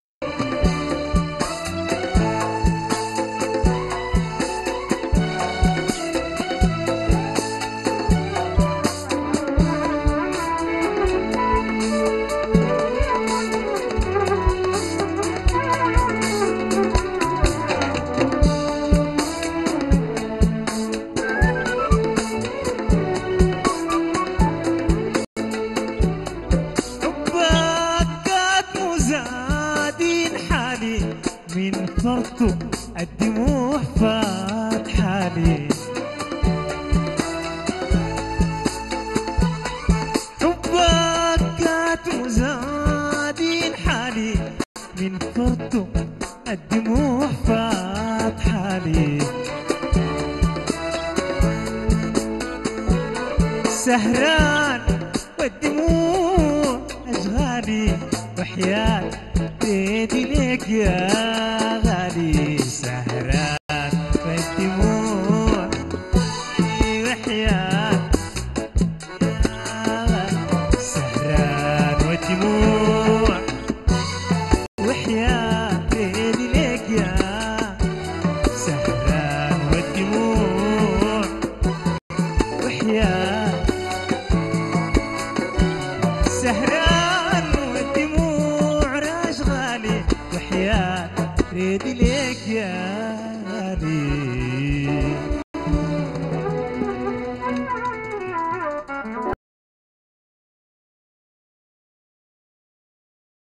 من فرطه الدموع فاتحالي حبك كاتم زادين حالي من فرطه الدموع فاتحالي سهران والدموع أشغالي وحياة بيدي لك يا غالي سهران والدموع وحياة سهران والدموع وحياة بيدي لك يا سهران والدموع وحياة سهران